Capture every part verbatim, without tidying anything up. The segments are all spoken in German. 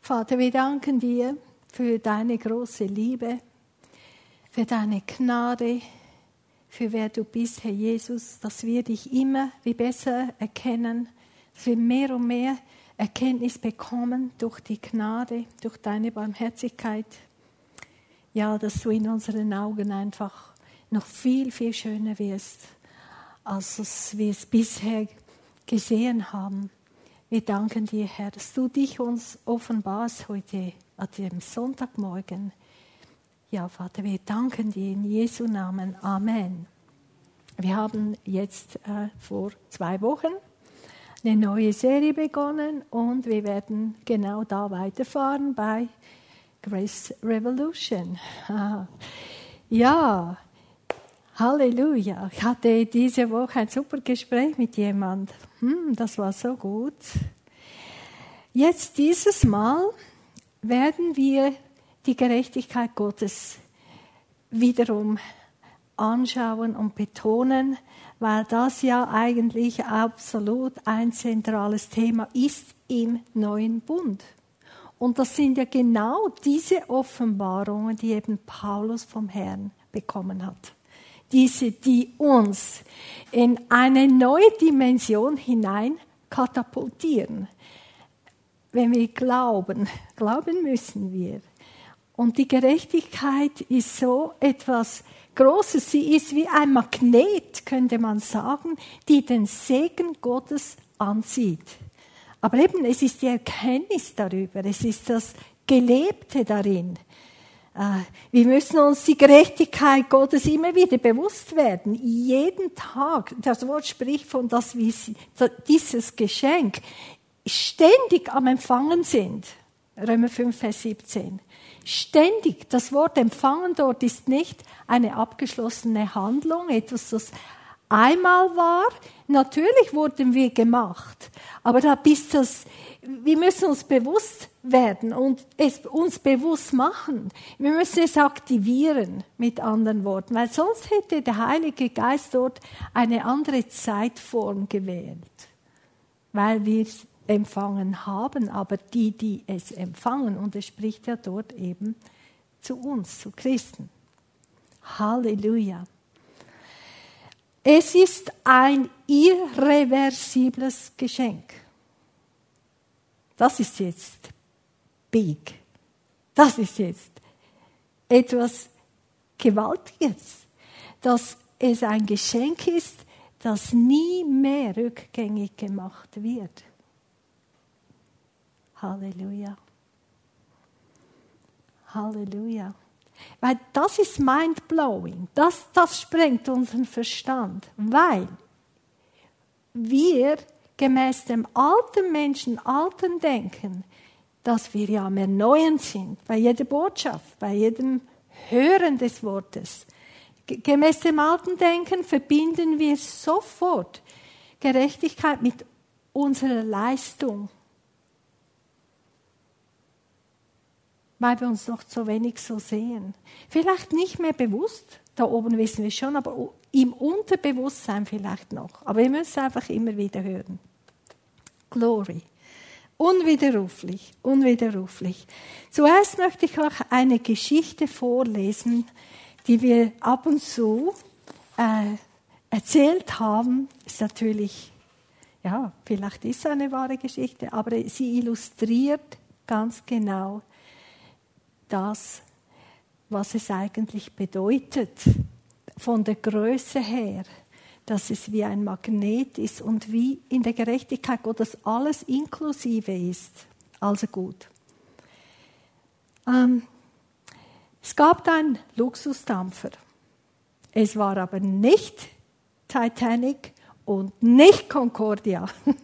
Vater, wir danken dir für deine große Liebe, für deine Gnade, für wer du bist, Herr Jesus, dass wir dich immer wie besser erkennen, dass wir mehr und mehr Erkenntnis bekommen durch die Gnade, durch deine Barmherzigkeit. Ja, dass du in unseren Augen einfach noch viel, viel schöner wirst, als wir es bisher gesehen haben. Wir danken dir, Herr, dass du dich uns offenbarst heute an diesem Sonntagmorgen. Ja, Vater, wir danken dir in Jesu Namen. Amen. Wir haben jetzt äh, vor zwei Wochen eine neue Serie begonnen und wir werden genau da weiterfahren bei Grace Revolution. Ja, Halleluja. Ich hatte diese Woche ein super Gespräch mit jemandem. Hm, das war so gut. Jetzt dieses Mal werden wir die Gerechtigkeit Gottes wiederum anschauen und betonen, weil das ja eigentlich absolut ein zentrales Thema ist im neuen Bund. Und das sind ja genau diese Offenbarungen, die eben Paulus vom Herrn bekommen hat. Diese, die uns in eine neue Dimension hinein katapultieren. Wenn wir glauben, glauben müssen wir. Und die Gerechtigkeit ist so etwas Großes. Sie ist wie ein Magnet, könnte man sagen, die den Segen Gottes anzieht. Aber eben, es ist die Erkenntnis darüber, es ist das Gelebte darin. Wir müssen uns die Gerechtigkeit Gottes immer wieder bewusst werden. Jeden Tag, das Wort spricht von, dass wir dieses Geschenk ständig am Empfangen sind. Römer fünf, Vers siebzehn. Ständig. Das Wort empfangen dort ist nicht eine abgeschlossene Handlung, etwas, das einmal war. Natürlich wurden wir gemacht, aber da bis das, wir müssen uns bewusst werden und es uns bewusst machen. Wir müssen es aktivieren, mit anderen Worten, weil sonst hätte der Heilige Geist dort eine andere Zeitform gewählt, weil wir es empfangen haben, aber die, die es empfangen, und es spricht ja dort eben zu uns, zu Christen. Halleluja. Es ist ein irreversibles Geschenk. Das ist jetzt big. Das ist jetzt etwas Gewaltiges, dass es ein Geschenk ist, das nie mehr rückgängig gemacht wird. Halleluja. Halleluja. Weil das ist mind-blowing. Das, das sprengt unseren Verstand. Weil wir gemäß dem alten Menschen, alten Denken, dass wir ja am Erneuern sind, bei jeder Botschaft, bei jedem Hören des Wortes. Gemäß dem alten Denken verbinden wir sofort Gerechtigkeit mit unserer Leistung. Weil wir uns noch zu wenig so sehen. Vielleicht nicht mehr bewusst, da oben wissen wir schon, aber im Unterbewusstsein vielleicht noch. Aber wir müssen einfach immer wieder hören. Glory. Unwiderruflich, unwiderruflich. Zuerst möchte ich euch eine Geschichte vorlesen, die wir ab und zu äh, erzählt haben. Ist natürlich, ja, vielleicht ist es eine wahre Geschichte, aber sie illustriert ganz genau das, was es eigentlich bedeutet, von der Größe her, dass es wie ein Magnet ist und wie in der Gerechtigkeit Gottes alles inklusive ist. Also gut. Ähm, es gab einen Luxusdampfer. Es war aber nicht Titanic und nicht Concordia.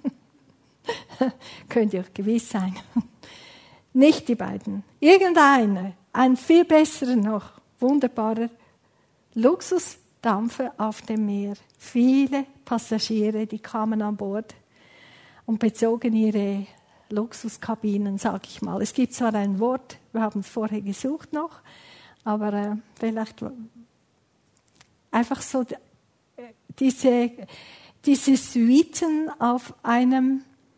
Könnt ihr euch gewiss sein. Nicht die beiden. Irgendeiner, ein viel besserer noch, wunderbarer Luxusdampfer auf dem Meer. Viele Passagiere, die kamen an Bord und bezogen ihre Luxuskabinen, sag ich mal. Es gibt zwar ein Wort, wir haben es vorher gesucht noch, aber äh, vielleicht einfach so diese, diese Suiten auf einem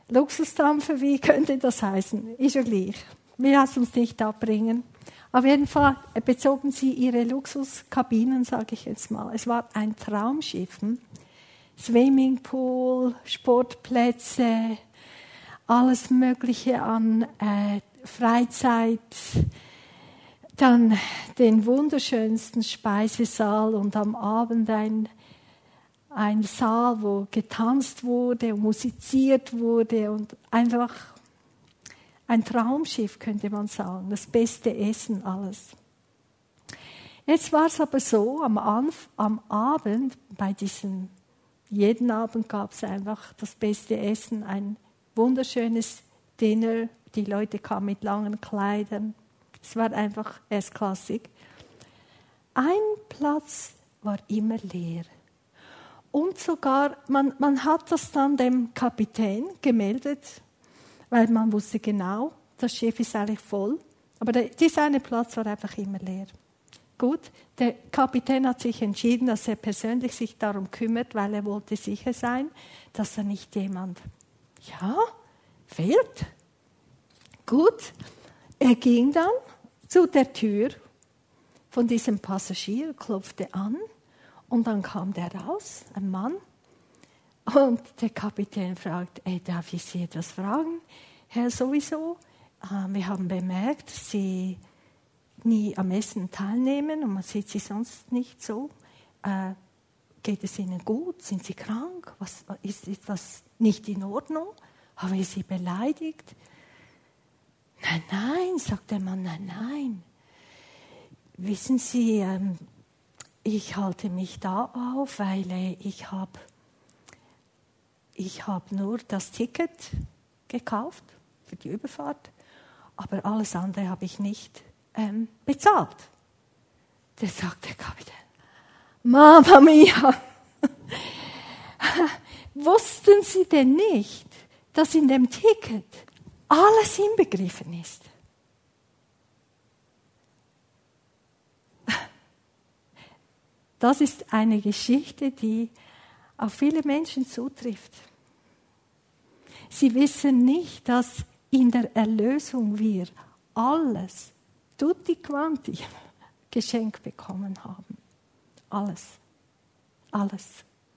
Luxusdampfer, wie könnte das heißen? Ist ja gleich. Wir lassen uns nicht abbringen. Auf jeden Fall bezogen sie ihre Luxuskabinen, sage ich jetzt mal. Es war ein Traumschiff. Swimmingpool, Sportplätze, alles Mögliche an äh, Freizeit, dann den wunderschönsten Speisesaal und am Abend ein, ein Saal, wo getanzt wurde und musiziert wurde und einfach ein Traumschiff, könnte man sagen, das beste Essen, alles. Jetzt war es aber so, am, Anf- am Abend, bei diesen, jeden Abend gab es einfach das beste Essen, ein wunderschönes Dinner, die Leute kamen mit langen Kleidern. Es war einfach erstklassig. Ein Platz war immer leer. Und sogar, man, man hat das dann dem Kapitän gemeldet, weil man wusste genau, das Schiff ist eigentlich voll. Aber der, dieser eine Platz war einfach immer leer. Gut, der Kapitän hat sich entschieden, dass er persönlich sich darum kümmert, weil er wollte sicher sein, dass da nicht jemand, ja, fehlt. Gut, er ging dann zu der Tür von diesem Passagier, klopfte an und dann kam der raus, ein Mann. Und der Kapitän fragt, ey, darf ich Sie etwas fragen? Herr, sowieso, äh, wir haben bemerkt, Sie nie am Essen teilnehmen und man sieht Sie sonst nicht so. Äh, geht es Ihnen gut? Sind Sie krank? Was, ist etwas nicht in Ordnung? Haben wir Sie beleidigt? Nein, nein, sagt der Mann, nein, nein. Wissen Sie, ähm, ich halte mich da auf, weil äh, ich habe ich hab nur das Ticket gekauft für die Überfahrt, aber alles andere habe ich nicht ähm, bezahlt. Der sagt der Kapitän, Mamma mia, wussten Sie denn nicht, dass in dem Ticket alles inbegriffen ist? Das ist eine Geschichte, die auf viele Menschen zutrifft. Sie wissen nicht, dass in der Erlösung wir alles, tutti quanti, geschenkt bekommen haben. Alles. Alles.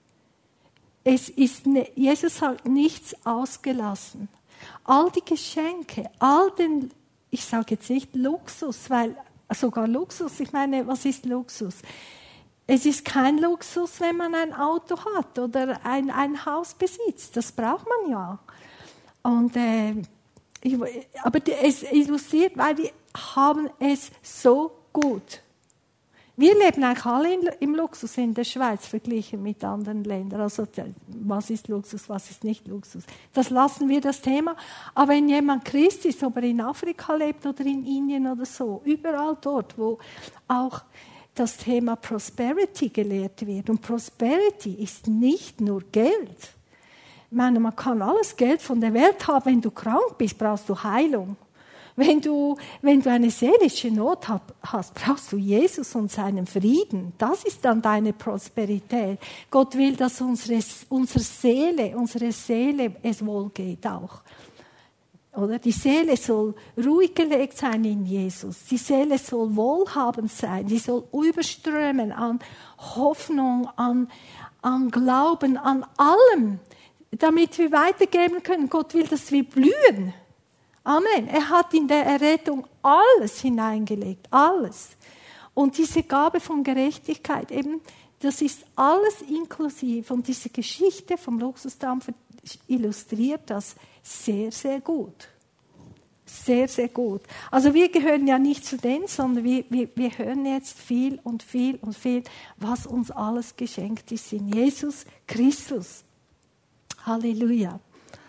Es ist ne, Jesus hat nichts ausgelassen. All die Geschenke, all den, ich sage jetzt nicht Luxus, weil sogar Luxus, ich meine, was ist Luxus? Es ist kein Luxus, wenn man ein Auto hat oder ein, ein Haus besitzt. Das braucht man ja. Und, äh, ich, aber es illustriert, weil wir haben es so gut. Wir leben eigentlich alle in, im Luxus in der Schweiz, verglichen mit anderen Ländern. Also was ist Luxus, was ist nicht Luxus. Das lassen wir, das Thema. Aber wenn jemand Christ ist, ob er in Afrika lebt oder in Indien oder so, überall dort, wo auch das Thema Prosperity gelehrt wird. Und Prosperity ist nicht nur Geld. Ich meine, man kann alles Geld von der Welt haben. Wenn du krank bist, brauchst du Heilung. Wenn du, wenn du eine seelische Not hast, brauchst du Jesus und seinen Frieden. Das ist dann deine Prosperität. Gott will, dass unsere, unsere Seele, unsere Seele es wohl geht auch. Oder? Die Seele soll ruhig gelegt sein in Jesus. Die Seele soll wohlhabend sein. Die soll überströmen an Hoffnung, an, an Glauben, an allem, damit wir weitergeben können. Gott will, dass wir blühen. Amen. Er hat in der Errettung alles hineingelegt. Alles. Und diese Gabe von Gerechtigkeit, eben, das ist alles inklusiv. Und diese Geschichte vom Luxusdampfer illustriert das sehr, sehr gut. Sehr, sehr gut. Also wir gehören ja nicht zu denen, sondern wir, wir, wir hören jetzt viel und viel und viel, was uns alles geschenkt ist in Jesus Christus. Halleluja.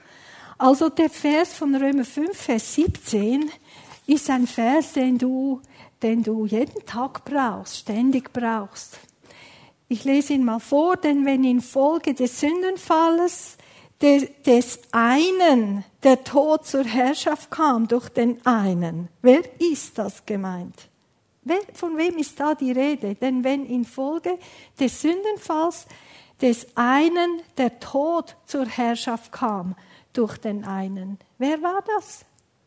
Also der Vers von Römer fünf, Vers siebzehn, ist ein Vers, den du, den du jeden Tag brauchst, ständig brauchst. Ich lese ihn mal vor, denn wenn infolge des Sündenfalles des, des einen der Tod zur Herrschaft kam durch den einen, wer ist das gemeint? Wer, von wem ist da die Rede? Denn wenn infolge des Sündenfalls des einen der Tod zur Herrschaft kam, durch den einen. Wer war das?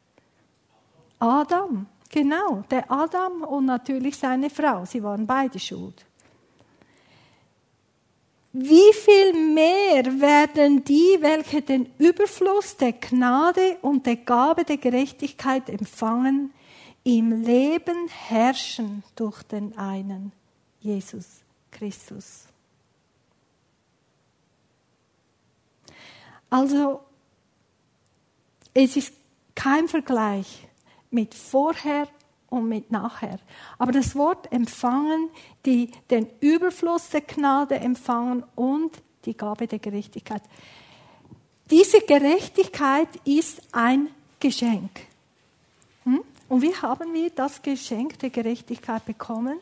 Adam, genau, der Adam und natürlich seine Frau. Sie waren beide schuld. Wie viel mehr werden die, welche den Überfluss der Gnade und der Gabe der Gerechtigkeit empfangen, im Leben herrschen durch den einen, Jesus Christus. Also, es ist kein Vergleich mit vorher und mit nachher. Aber das Wort empfangen, die den Überfluss der Gnade empfangen und die Gabe der Gerechtigkeit. Diese Gerechtigkeit ist ein Geschenk. Hm? Und wie haben wir das Geschenk der Gerechtigkeit bekommen?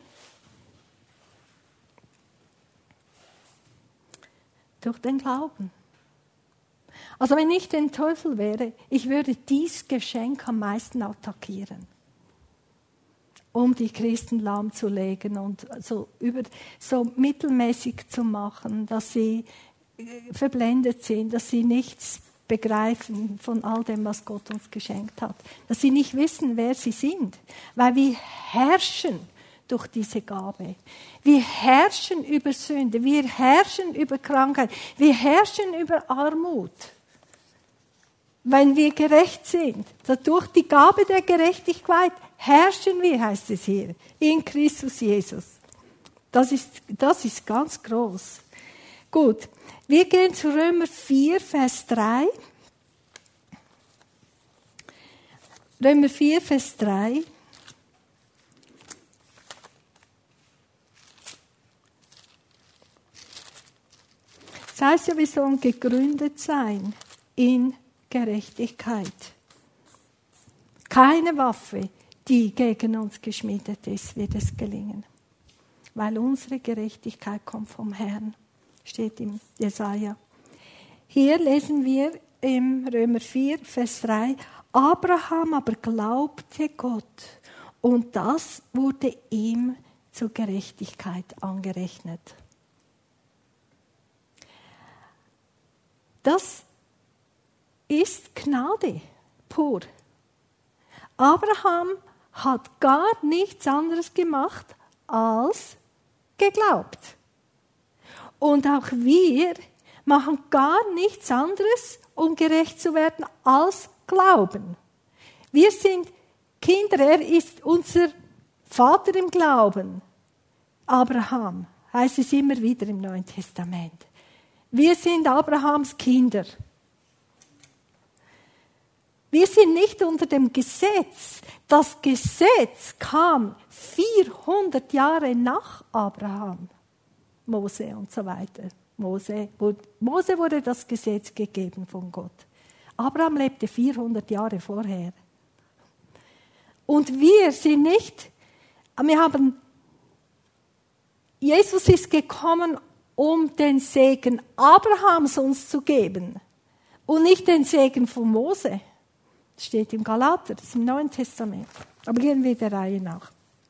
Durch den Glauben. Also wenn ich den Teufel wäre, ich würde dieses Geschenk am meisten attackieren, um die Christen lahmzulegen und so, über, so mittelmäßig zu machen, dass sie verblendet sind, dass sie nichts begreifen von all dem, was Gott uns geschenkt hat. Dass sie nicht wissen, wer sie sind, weil wir herrschen durch diese Gabe. Wir herrschen über Sünde, wir herrschen über Krankheit, wir herrschen über Armut. Wenn wir gerecht sind, durch die Gabe der Gerechtigkeit herrschen wir, heißt es hier, in Christus Jesus. Das ist, das ist ganz groß. Gut, wir gehen zu Römer vier, Vers drei. Römer vier, Vers drei. Das heißt ja, wir sollen gegründet sein in Gerechtigkeit. Keine Waffe, die gegen uns geschmiedet ist, wird es gelingen. Weil unsere Gerechtigkeit kommt vom Herrn, steht im Jesaja. Hier lesen wir im Römer vier, Vers drei, Abraham aber glaubte Gott und das wurde ihm zur Gerechtigkeit angerechnet. Das ist Gnade pur. Abraham hat gar nichts anderes gemacht als geglaubt. Und auch wir machen gar nichts anderes, um gerecht zu werden, als glauben. Wir sind Kinder, er ist unser Vater im Glauben. Abraham, heißt es immer wieder im Neuen Testament. Wir sind Abrahams Kinder. Wir sind nicht unter dem Gesetz. Das Gesetz kam vierhundert Jahre nach Abraham. Mose und so weiter. Mose, Mose wurde das Gesetz gegeben von Gott. Abraham lebte vierhundert Jahre vorher. Und wir sind nicht, wir haben, Jesus ist gekommen, um den Segen Abrahams uns zu geben und nicht den Segen von Mose. Das steht im Galater, das ist im Neuen Testament. Aber gehen wir der Reihe nach.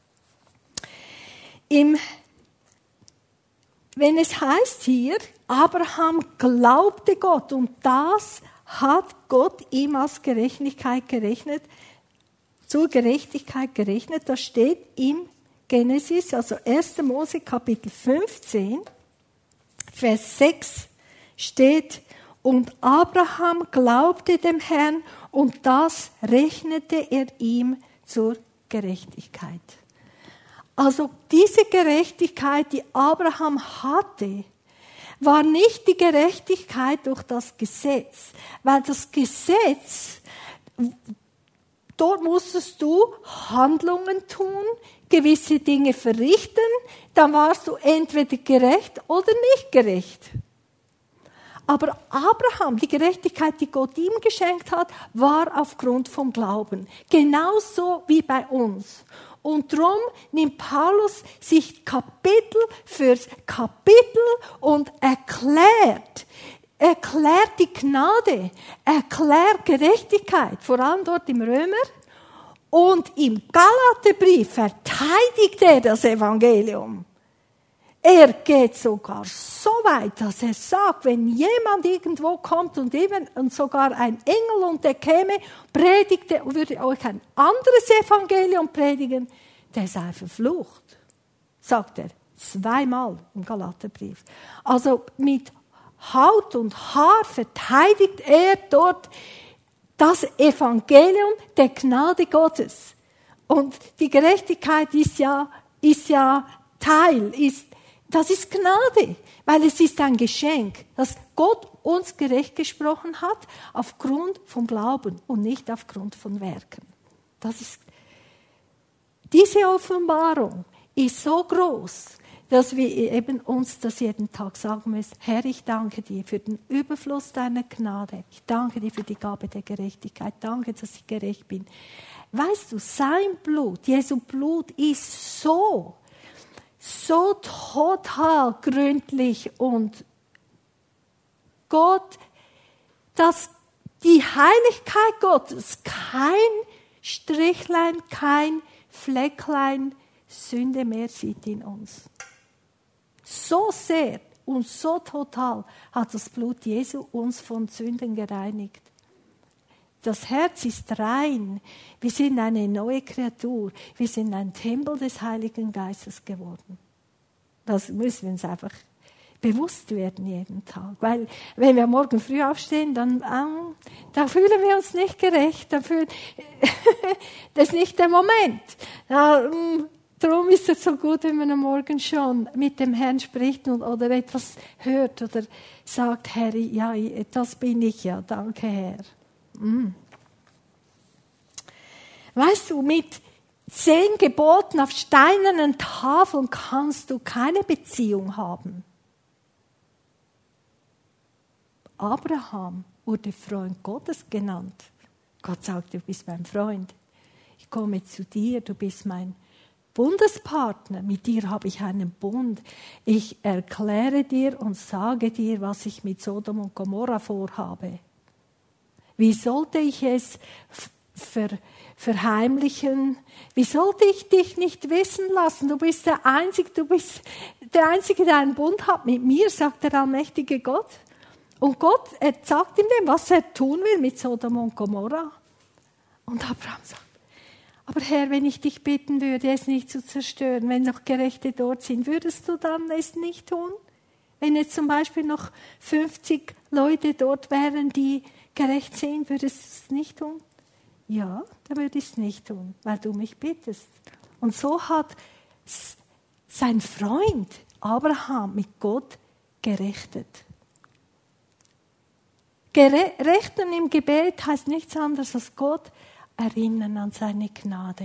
Im, wenn es heißt hier, Abraham glaubte Gott und das hat Gott ihm als Gerechtigkeit gerechnet, zur Gerechtigkeit gerechnet, das steht im Genesis, also erster Mose Kapitel fünfzehn, Vers sechs steht, und Abraham glaubte dem Herrn und das rechnete er ihm zur Gerechtigkeit. Also diese Gerechtigkeit, die Abraham hatte, war nicht die Gerechtigkeit durch das Gesetz, weil das Gesetz, dort musstest du Handlungen tun, gewisse Dinge verrichten, dann warst du entweder gerecht oder nicht gerecht. Aber Abraham, die Gerechtigkeit, die Gott ihm geschenkt hat, war aufgrund vom Glauben. Genauso wie bei uns. Und darum nimmt Paulus sich Kapitel für Kapitel und erklärt, erklärt die Gnade, erklärt Gerechtigkeit, vor allem dort im Römer. Und im Galaterbrief verteidigt er das Evangelium. Er geht sogar so weit, dass er sagt, wenn jemand irgendwo kommt und eben und sogar ein Engel und der käme, predigte und würde euch ein anderes Evangelium predigen, der sei verflucht, sagt er zweimal im Galaterbrief. Also mit Haut und Haar verteidigt er dort das Evangelium der Gnade Gottes. Und die Gerechtigkeit ist ja, ist ja Teil, ist Das ist Gnade, weil es ist ein Geschenk, dass Gott uns gerecht gesprochen hat aufgrund vom Glauben und nicht aufgrund von Werken. Das ist, diese Offenbarung ist so groß, dass wir eben uns das jeden Tag sagen müssen. Herr, ich danke dir für den Überfluss deiner Gnade. Ich danke dir für die Gabe der Gerechtigkeit. Danke, dass ich gerecht bin. Weißt du, sein Blut, Jesu Blut ist so so total gründlich und Gott, dass die Heiligkeit Gottes kein Strichlein, kein Flecklein Sünde mehr sieht in uns. So sehr und so total hat das Blut Jesu uns von Sünden gereinigt. Das Herz ist rein. Wir sind eine neue Kreatur. Wir sind ein Tempel des Heiligen Geistes geworden. Das müssen wir uns einfach bewusst werden jeden Tag. Weil wenn wir morgen früh aufstehen, dann, ähm, dann fühlen wir uns nicht gerecht. Dann fühlen, das ist nicht der Moment. Ähm, darum ist es so gut, wenn man am Morgen schon mit dem Herrn spricht und, oder etwas hört oder sagt, Herr, ja, das bin ich ja, danke Herr. Mm. Weißt du, mit zehn Geboten auf steinernen Tafeln kannst du keine Beziehung haben. Abraham wurde Freund Gottes genannt. Gott sagt, du bist mein Freund. Ich komme zu dir, du bist mein Bundespartner. Mit dir habe ich einen Bund. Ich erkläre dir und sage dir, was ich mit Sodom und Gomorra vorhabe. Wie sollte ich es ver, verheimlichen? Wie sollte ich dich nicht wissen lassen? Du bist der Einzige, du bist der Einzige, der einen Bund hat mit mir, sagt der allmächtige Gott. Und Gott, er sagt ihm dem, was er tun will mit Sodom und Gomorra. Und Abraham sagt, aber Herr, wenn ich dich bitten würde, es nicht zu zerstören, wenn noch Gerechte dort sind, würdest du dann es nicht tun? Wenn jetzt zum Beispiel noch fünfzig Leute dort wären, die gerecht sind, würdest du es nicht tun? Ja, dann würde ich es nicht tun, weil du mich bittest. Und so hat sein Freund Abraham mit Gott gerechtet. Rechnen im Gebet heißt nichts anderes als Gott erinnern an seine Gnade.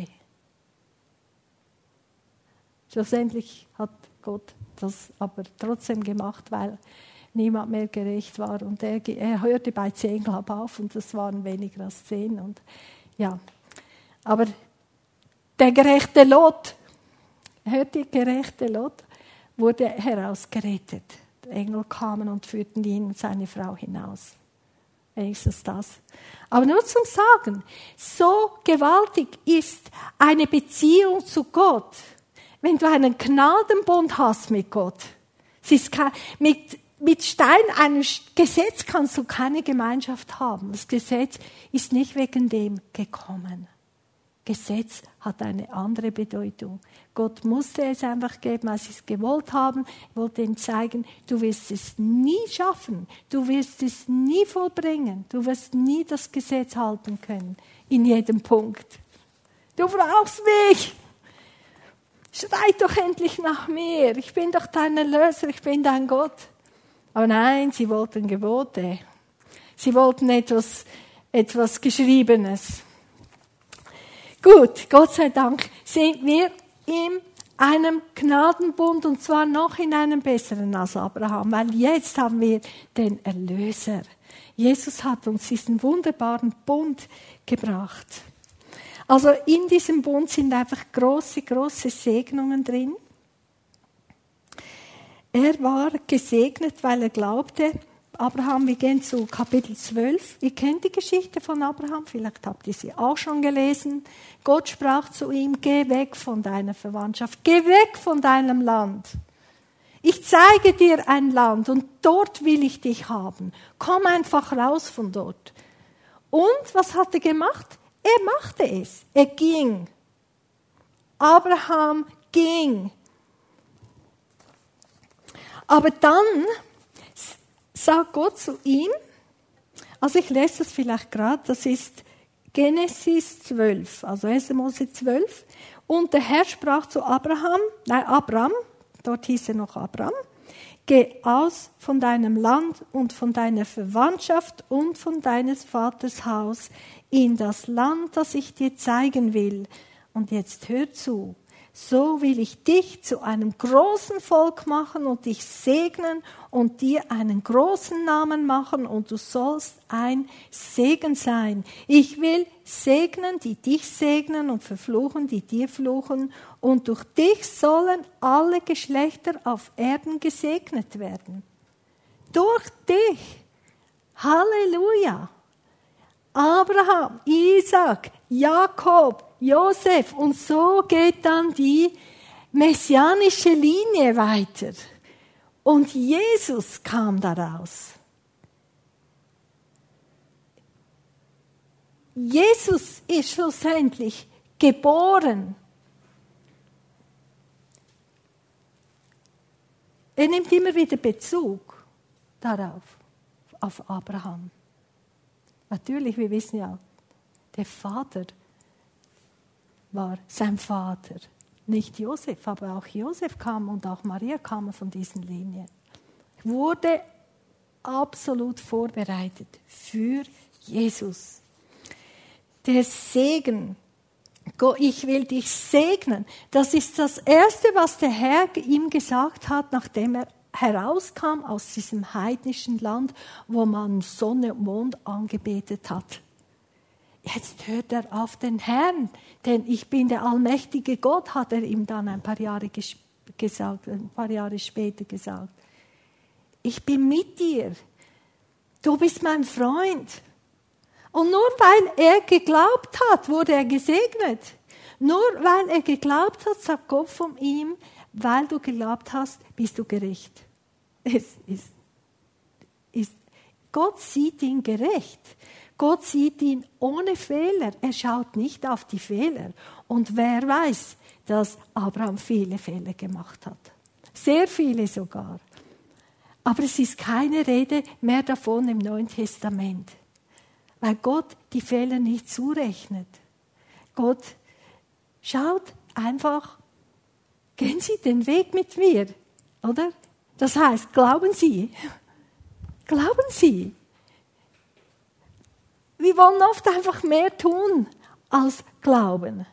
Schlussendlich hat Gott das aber trotzdem gemacht, weil niemand mehr gerecht war. Und er, er hörte bei zehn, glaube ich, auf und das waren weniger als zehn. Und, ja. Aber der gerechte Lot, hört die gerechte Lot, wurde herausgerettet. Die Engel kamen und führten ihn und seine Frau hinaus. Wenigstens das. Aber nur zum Sagen, so gewaltig ist eine Beziehung zu Gott, wenn du einen Gnadenbund hast mit Gott. Es ist kein, mit, mit Stein eines Gesetz kannst du keine Gemeinschaft haben. Das Gesetz ist nicht wegen dem gekommen. Gesetz hat eine andere Bedeutung. Gott musste es einfach geben, als sie es gewollt haben. Er wollte ihm zeigen, du wirst es nie schaffen. Du wirst es nie vollbringen. Du wirst nie das Gesetz halten können. In jedem Punkt. Du brauchst mich. Schrei doch endlich nach mir. Ich bin doch dein Erlöser. Ich bin dein Gott. Aber nein, sie wollten Gebote. Sie wollten etwas, etwas Geschriebenes. Gut, Gott sei Dank sind wir in einem Gnadenbund und zwar noch in einem besseren als Abraham, weil jetzt haben wir den Erlöser. Jesus hat uns diesen wunderbaren Bund gebracht. Also in diesem Bund sind einfach große, große Segnungen drin. Er war gesegnet, weil er glaubte. Abraham, wir gehen zu Kapitel zwölf. Ihr kennt die Geschichte von Abraham, vielleicht habt ihr sie auch schon gelesen. Gott sprach zu ihm, geh weg von deiner Verwandtschaft, geh weg von deinem Land. Ich zeige dir ein Land und dort will ich dich haben. Komm einfach raus von dort. Und was hat er gemacht? Er machte es. Er ging. Abraham ging. Aber dann sagt Gott zu ihm, also ich lese das vielleicht gerade, das ist Genesis zwölf, also erster Mose zwölf. Und der Herr sprach zu Abraham, nein, Abram, dort hieß er noch Abram, geh aus von deinem Land und von deiner Verwandtschaft und von deines Vaters Haus in das Land, das ich dir zeigen will. Und jetzt hör zu. So will ich dich zu einem großen Volk machen und dich segnen und dir einen großen Namen machen und du sollst ein Segen sein. Ich will segnen, die dich segnen und verfluchen, die dir fluchen. Und durch dich sollen alle Geschlechter auf Erden gesegnet werden. Durch dich. Halleluja. Abraham, Isaac, Jakob, Josef und so geht dann die messianische Linie weiter. Und Jesus kam daraus. Jesus ist schlussendlich geboren. Er nimmt immer wieder Bezug darauf, auf Abraham. Natürlich, wir wissen ja, der Vater war sein Vater. Nicht Josef, aber auch Josef kam und auch Maria kamen von diesen Linien. Wurde absolut vorbereitet für Jesus. Der Segen, ich will dich segnen, das ist das Erste, was der Herr ihm gesagt hat, nachdem er herauskam aus diesem heidnischen Land, wo man Sonne und Mond angebetet hat. Jetzt hört er auf den Herrn, denn ich bin der allmächtige Gott, hat er ihm dann ein paar Jahre gesagt, ein paar Jahre später gesagt. Ich bin mit dir. Du bist mein Freund. Und nur weil er geglaubt hat, wurde er gesegnet. Nur weil er geglaubt hat, sagt Gott von ihm, weil du geglaubt hast, bist du gerecht. Es ist, ist, Gott sieht ihn gerecht. Gott sieht ihn ohne Fehler. Er schaut nicht auf die Fehler. Und wer weiß, dass Abraham viele Fehler gemacht hat. Sehr viele sogar. Aber es ist keine Rede mehr davon im Neuen Testament. Weil Gott die Fehler nicht zurechnet. Gott schaut einfach, gehen Sie den Weg mit mir, oder? Das heißt, glauben Sie. Glauben Sie. Wir wollen oft einfach mehr tun als glauben.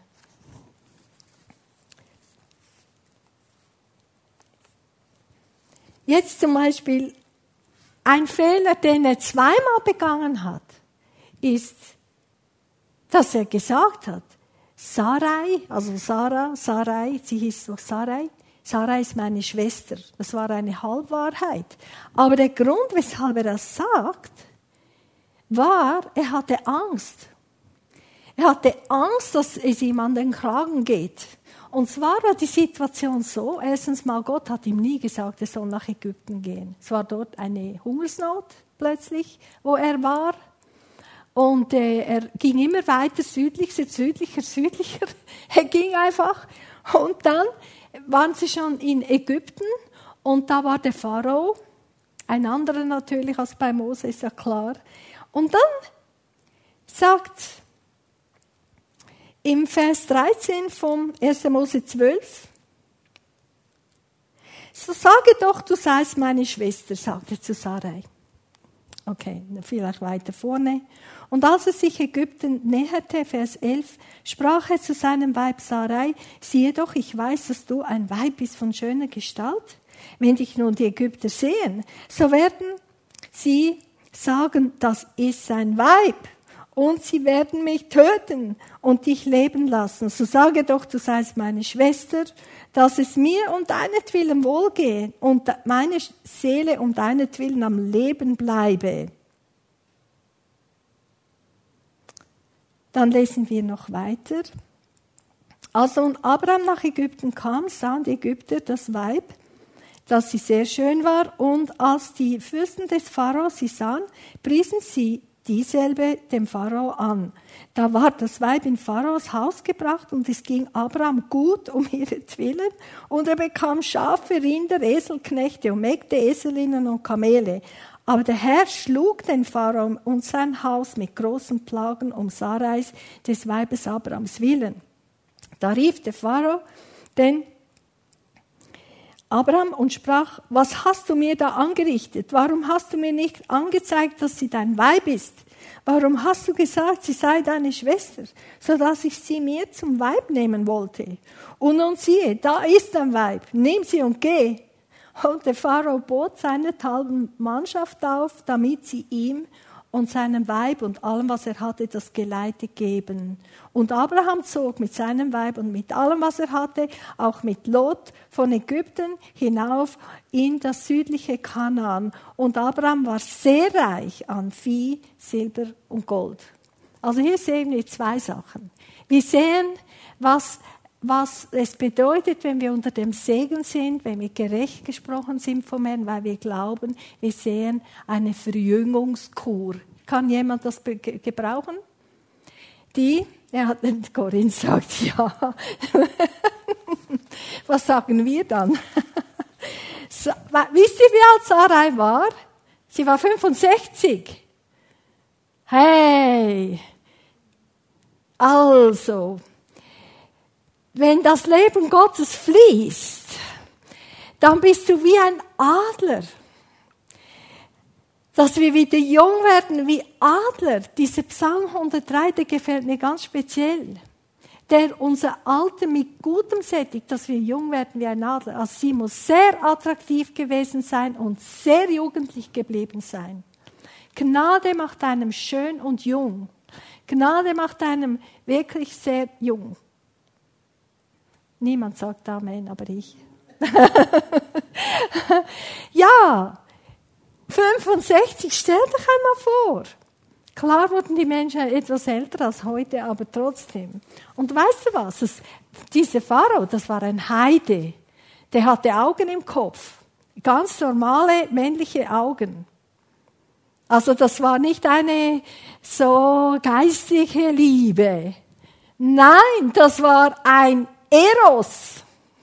Jetzt zum Beispiel ein Fehler, den er zweimal begangen hat, ist, dass er gesagt hat, Sarai, also Sarah, Sarai, sie hieß doch Sarai, Sarai ist meine Schwester. Das war eine Halbwahrheit. Aber der Grund, weshalb er das sagt, war, er hatte Angst. Er hatte Angst, dass es ihm an den Kragen geht. Und zwar war die Situation so, erstens mal, Gott hat ihm nie gesagt, er soll nach Ägypten gehen. Es war dort eine Hungersnot plötzlich, wo er war. Und äh, er ging immer weiter südlicher, südlicher, südlicher. Er ging einfach. Und dann waren sie schon in Ägypten und da war der Pharao, ein anderer natürlich als bei Mose, ist ja klar. Und dann sagt im Vers dreizehn vom erster Mose zwölf, so sage doch, du seist meine Schwester, sagte zu Sarai. Okay, vielleicht weiter vorne. Und als er sich Ägypten näherte, Vers elf, sprach er zu seinem Weib Sarai, siehe doch, ich weiß, dass du ein Weib bist von schöner Gestalt. Wenn dich nun die Ägypter sehen, so werden sie sagen, das ist sein Weib. Und sie werden mich töten und dich leben lassen. So sage doch, du seist meine Schwester, dass es mir um deinetwillen wohlgehe und meine Seele um deinetwillen am Leben bleibe. Dann lesen wir noch weiter. Also und Abraham nach Ägypten kam, sahen die Ägypter das Weib, dass sie sehr schön war. Und als die Fürsten des Pharao sie sahen, priesen sie dieselbe dem Pharao an. Da war das Weib in Pharaos Haus gebracht und es ging Abraham gut um ihretwillen und er bekam Schafe, Rinder, Eselknechte und Mägde, Eselinnen und Kamele. Aber der Herr schlug den Pharao und sein Haus mit großen Plagen um Sarais, des Weibes Abrahams willen. Da rief der Pharao den Abraham und sprach, was hast du mir da angerichtet? Warum hast du mir nicht angezeigt, dass sie dein Weib ist? Warum hast du gesagt, sie sei deine Schwester, so dass ich sie mir zum Weib nehmen wollte? Und nun siehe, da ist dein Weib, nimm sie und geh. Und der Pharao bot seinethalben Mannschaft auf, damit sie ihm und seinem Weib und allem, was er hatte, das Geleite geben. Und Abraham zog mit seinem Weib und mit allem, was er hatte, auch mit Lot von Ägypten hinauf in das südliche Kanaan. Und Abraham war sehr reich an Vieh, Silber und Gold. Also hier sehen wir zwei Sachen. Wir sehen, was was es bedeutet, wenn wir unter dem Segen sind, wenn wir gerecht gesprochen sind vom Herrn, weil wir glauben, wir sehen eine Verjüngungskur. Kann jemand das gebrauchen? Die, er hat, Corinne sagt ja. Was sagen wir dann? So, wisst ihr, wie alt Sarai war? Sie war fünfundsechzig. Hey! Also, wenn das Leben Gottes fließt, dann bist du wie ein Adler. Dass wir wieder jung werden wie Adler. Dieser Psalm hundertdrei, der gefällt mir ganz speziell. Der unser Alter mit Gutem sättigt, dass wir jung werden wie ein Adler. Also sie muss sehr attraktiv gewesen sein und sehr jugendlich geblieben sein. Gnade macht einem schön und jung. Gnade macht einem wirklich sehr jung. Niemand sagt Amen, aber ich. Ja, fünfundsechzig, stell dich einmal vor. Klar wurden die Menschen etwas älter als heute, aber trotzdem. Und weißt du was? Es, dieser Pharao, das war ein Heide. Der hatte Augen im Kopf. Ganz normale männliche Augen. Also das war nicht eine so geistige Liebe. Nein, das war ein Eros.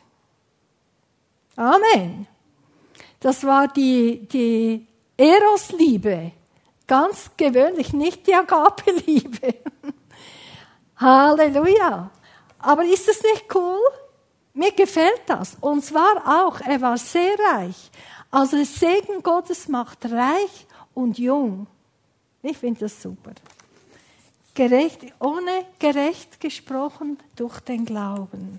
Amen. Das war die, die Eros-Liebe. Ganz gewöhnlich, nicht die Agape-Liebe. Halleluja. Aber ist das nicht cool? Mir gefällt das. Und zwar auch, er war sehr reich. Also der Segen Gottes macht reich und jung. Ich finde das super. Gerecht, ohne gerecht gesprochen durch den Glauben.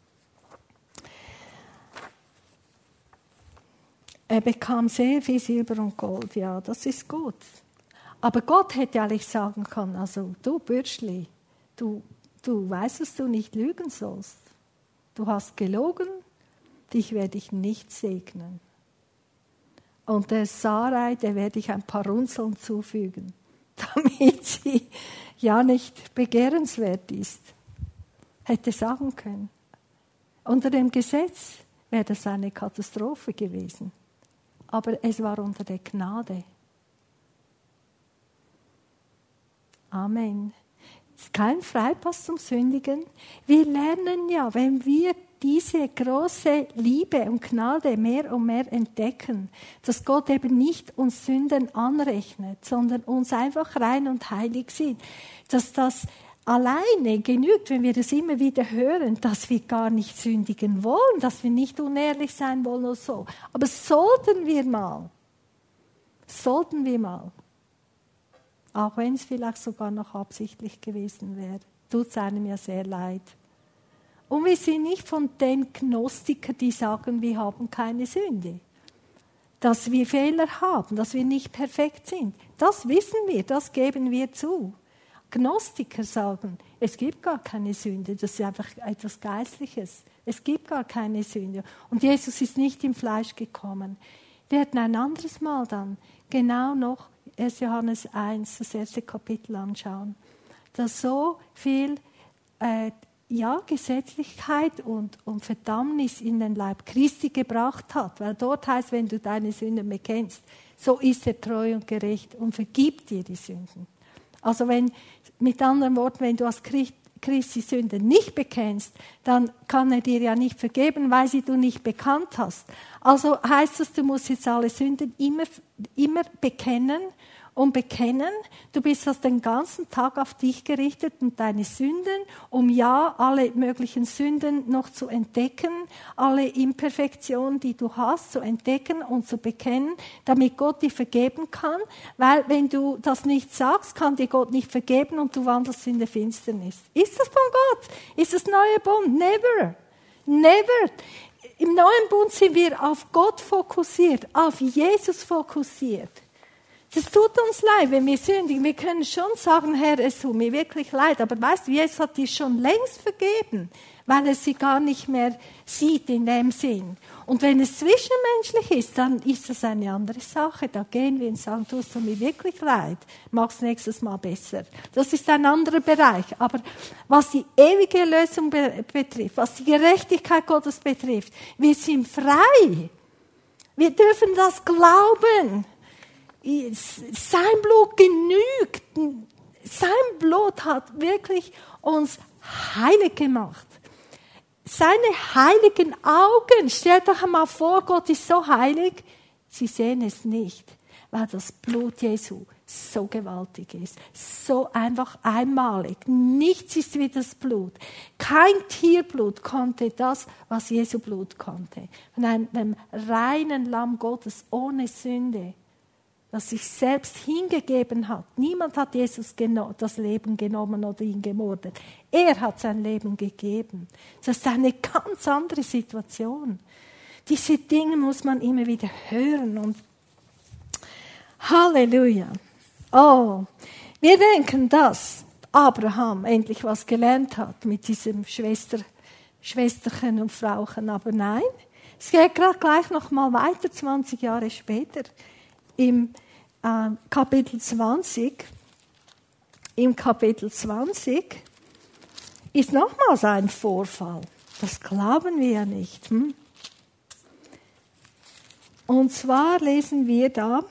Er bekam sehr viel Silber und Gold, ja, das ist gut. Aber Gott hätte eigentlich sagen können, also du Bürschli, du, du weißt, dass du nicht lügen sollst. Du hast gelogen, dich werde ich nicht segnen. Und der Sarai, der werde ich ein paar Runzeln zufügen, damit sie ja nicht begehrenswert ist. Hätte sagen können. Unter dem Gesetz wäre das eine Katastrophe gewesen. Aber es war unter der Gnade. Amen. Es ist kein Freipass zum Sündigen. Wir lernen ja, wenn wir diese große Liebe und Gnade mehr und mehr entdecken, dass Gott eben nicht uns Sünden anrechnet, sondern uns einfach rein und heilig sieht. Dass das alleine genügt, wenn wir das immer wieder hören, dass wir gar nicht sündigen wollen, dass wir nicht unehrlich sein wollen oder so. Aber sollten wir mal, sollten wir mal, auch wenn es vielleicht sogar noch absichtlich gewesen wäre, tut es einem ja sehr leid. Und wir sind nicht von den Gnostikern, die sagen, wir haben keine Sünde. Dass wir Fehler haben, dass wir nicht perfekt sind. Das wissen wir, das geben wir zu. Gnostiker sagen, es gibt gar keine Sünde, das ist einfach etwas Geistliches. Es gibt gar keine Sünde. Und Jesus ist nicht im Fleisch gekommen. Wir werden ein anderes Mal dann genau noch erster Johannes eins, das erste Kapitel anschauen. Da so viel äh, ja, Gesetzlichkeit und, und Verdammnis in den Leib Christi gebracht hat. Weil dort heißt, wenn du deine Sünden bekennst, so ist er treu und gerecht und vergibt dir die Sünden. Also wenn, mit anderen Worten, wenn du als Christ Christi Sünde nicht bekennst, dann kann er dir ja nicht vergeben, weil sie du nicht bekannt hast. Also heißt das, du musst jetzt alle Sünden immer, immer bekennen und bekennen. Du bist also den ganzen Tag auf dich gerichtet und deine Sünden, um ja alle möglichen Sünden noch zu entdecken, alle Imperfektionen, die du hast, zu entdecken und zu bekennen, damit Gott dir vergeben kann. Weil wenn du das nicht sagst, kann dir Gott nicht vergeben und du wandelst in der Finsternis. Ist das von Gott? Ist das neue Bund? Never. Never. Im neuen Bund sind wir auf Gott fokussiert, auf Jesus fokussiert. Das tut uns leid, wenn wir sündigen. Wir können schon sagen, Herr, es tut mir wirklich leid. Aber weißt du, Jesus hat dir schon längst vergeben, weil er sie gar nicht mehr sieht in dem Sinn. Und wenn es zwischenmenschlich ist, dann ist das eine andere Sache. Da gehen wir und sagen, tust du mir wirklich leid, mach's nächstes Mal besser. Das ist ein anderer Bereich. Aber was die ewige Erlösung betrifft, was die Gerechtigkeit Gottes betrifft, wir sind frei. Wir dürfen das glauben. Sein Blut genügt. Sein Blut hat wirklich uns heilig gemacht. Seine heiligen Augen, stellt euch einmal vor, Gott ist so heilig, sie sehen es nicht, weil das Blut Jesu so gewaltig ist, so einfach einmalig. Nichts ist wie das Blut. Kein Tierblut konnte das, was Jesu Blut konnte. Von einem reinen Lamm Gottes ohne Sünde, das sich selbst hingegeben hat. Niemand hat Jesus das Leben genommen oder ihn gemordet. Er hat sein Leben gegeben. Das ist eine ganz andere Situation. Diese Dinge muss man immer wieder hören. Und Halleluja. Oh, wir denken, dass Abraham endlich was gelernt hat mit diesem Schwester, Schwesterchen und Frauchen. Aber nein, es geht gerade gleich noch mal weiter, zwanzig Jahre später. Im äh, Kapitel zwanzig, im Kapitel zwanzig ist nochmals ein Vorfall. Das glauben wir ja nicht. Hm? Und zwar lesen wir da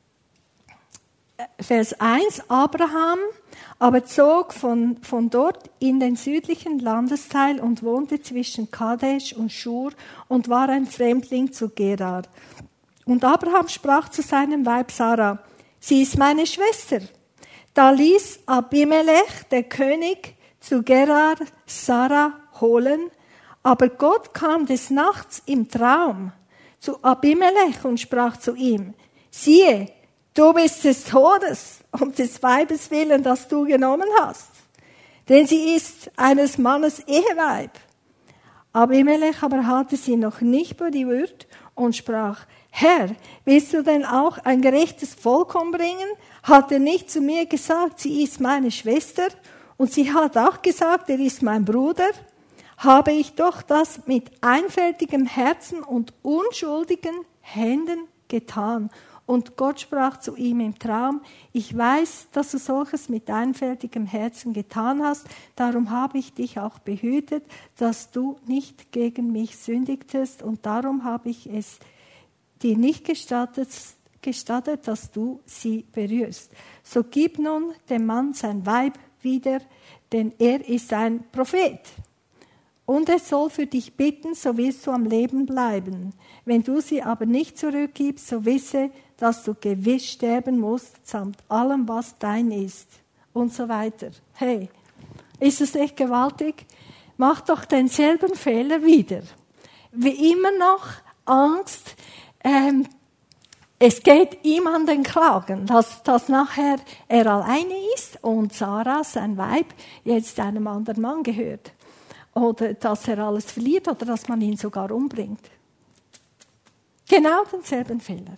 Vers eins, Abraham aber zog von, von dort in den südlichen Landesteil und wohnte zwischen Kadesh und Schur und war ein Fremdling zu Gerar. Und Abraham sprach zu seinem Weib Sarah, sie ist meine Schwester. Da ließ Abimelech, der König, zu Gerar Sarah holen, aber Gott kam des Nachts im Traum zu Abimelech und sprach zu ihm, siehe, du bist des Todes, um des Weibes willen, das du genommen hast. Denn sie ist eines Mannes Eheweib. Abimelech aber hatte sie noch nicht berührt und sprach, Herr, willst du denn auch ein gerechtes Volk umbringen? Hat er nicht zu mir gesagt, sie ist meine Schwester? Und sie hat auch gesagt, er ist mein Bruder? Habe ich doch das mit einfältigem Herzen und unschuldigen Händen getan. Und Gott sprach zu ihm im Traum, ich weiß, dass du solches mit einfältigem Herzen getan hast, darum habe ich dich auch behütet, dass du nicht gegen mich sündigtest, und darum habe ich es dir nicht gestattet, gestattet, dass du sie berührst. So gib nun dem Mann sein Weib wieder, denn er ist ein Prophet. Und er soll für dich bitten, so wirst du am Leben bleiben. Wenn du sie aber nicht zurückgibst, so wisse, dass du gewiss sterben musst, samt allem, was dein ist. Und so weiter. Hey, ist es echt gewaltig? Mach doch denselben Fehler wieder. Wie immer noch Angst, ähm, es geht ihm an den Kragen, dass, dass nachher er alleine ist und Sarah, sein Weib, jetzt einem anderen Mann gehört. Oder dass er alles verliert oder dass man ihn sogar umbringt. Genau denselben Fehler.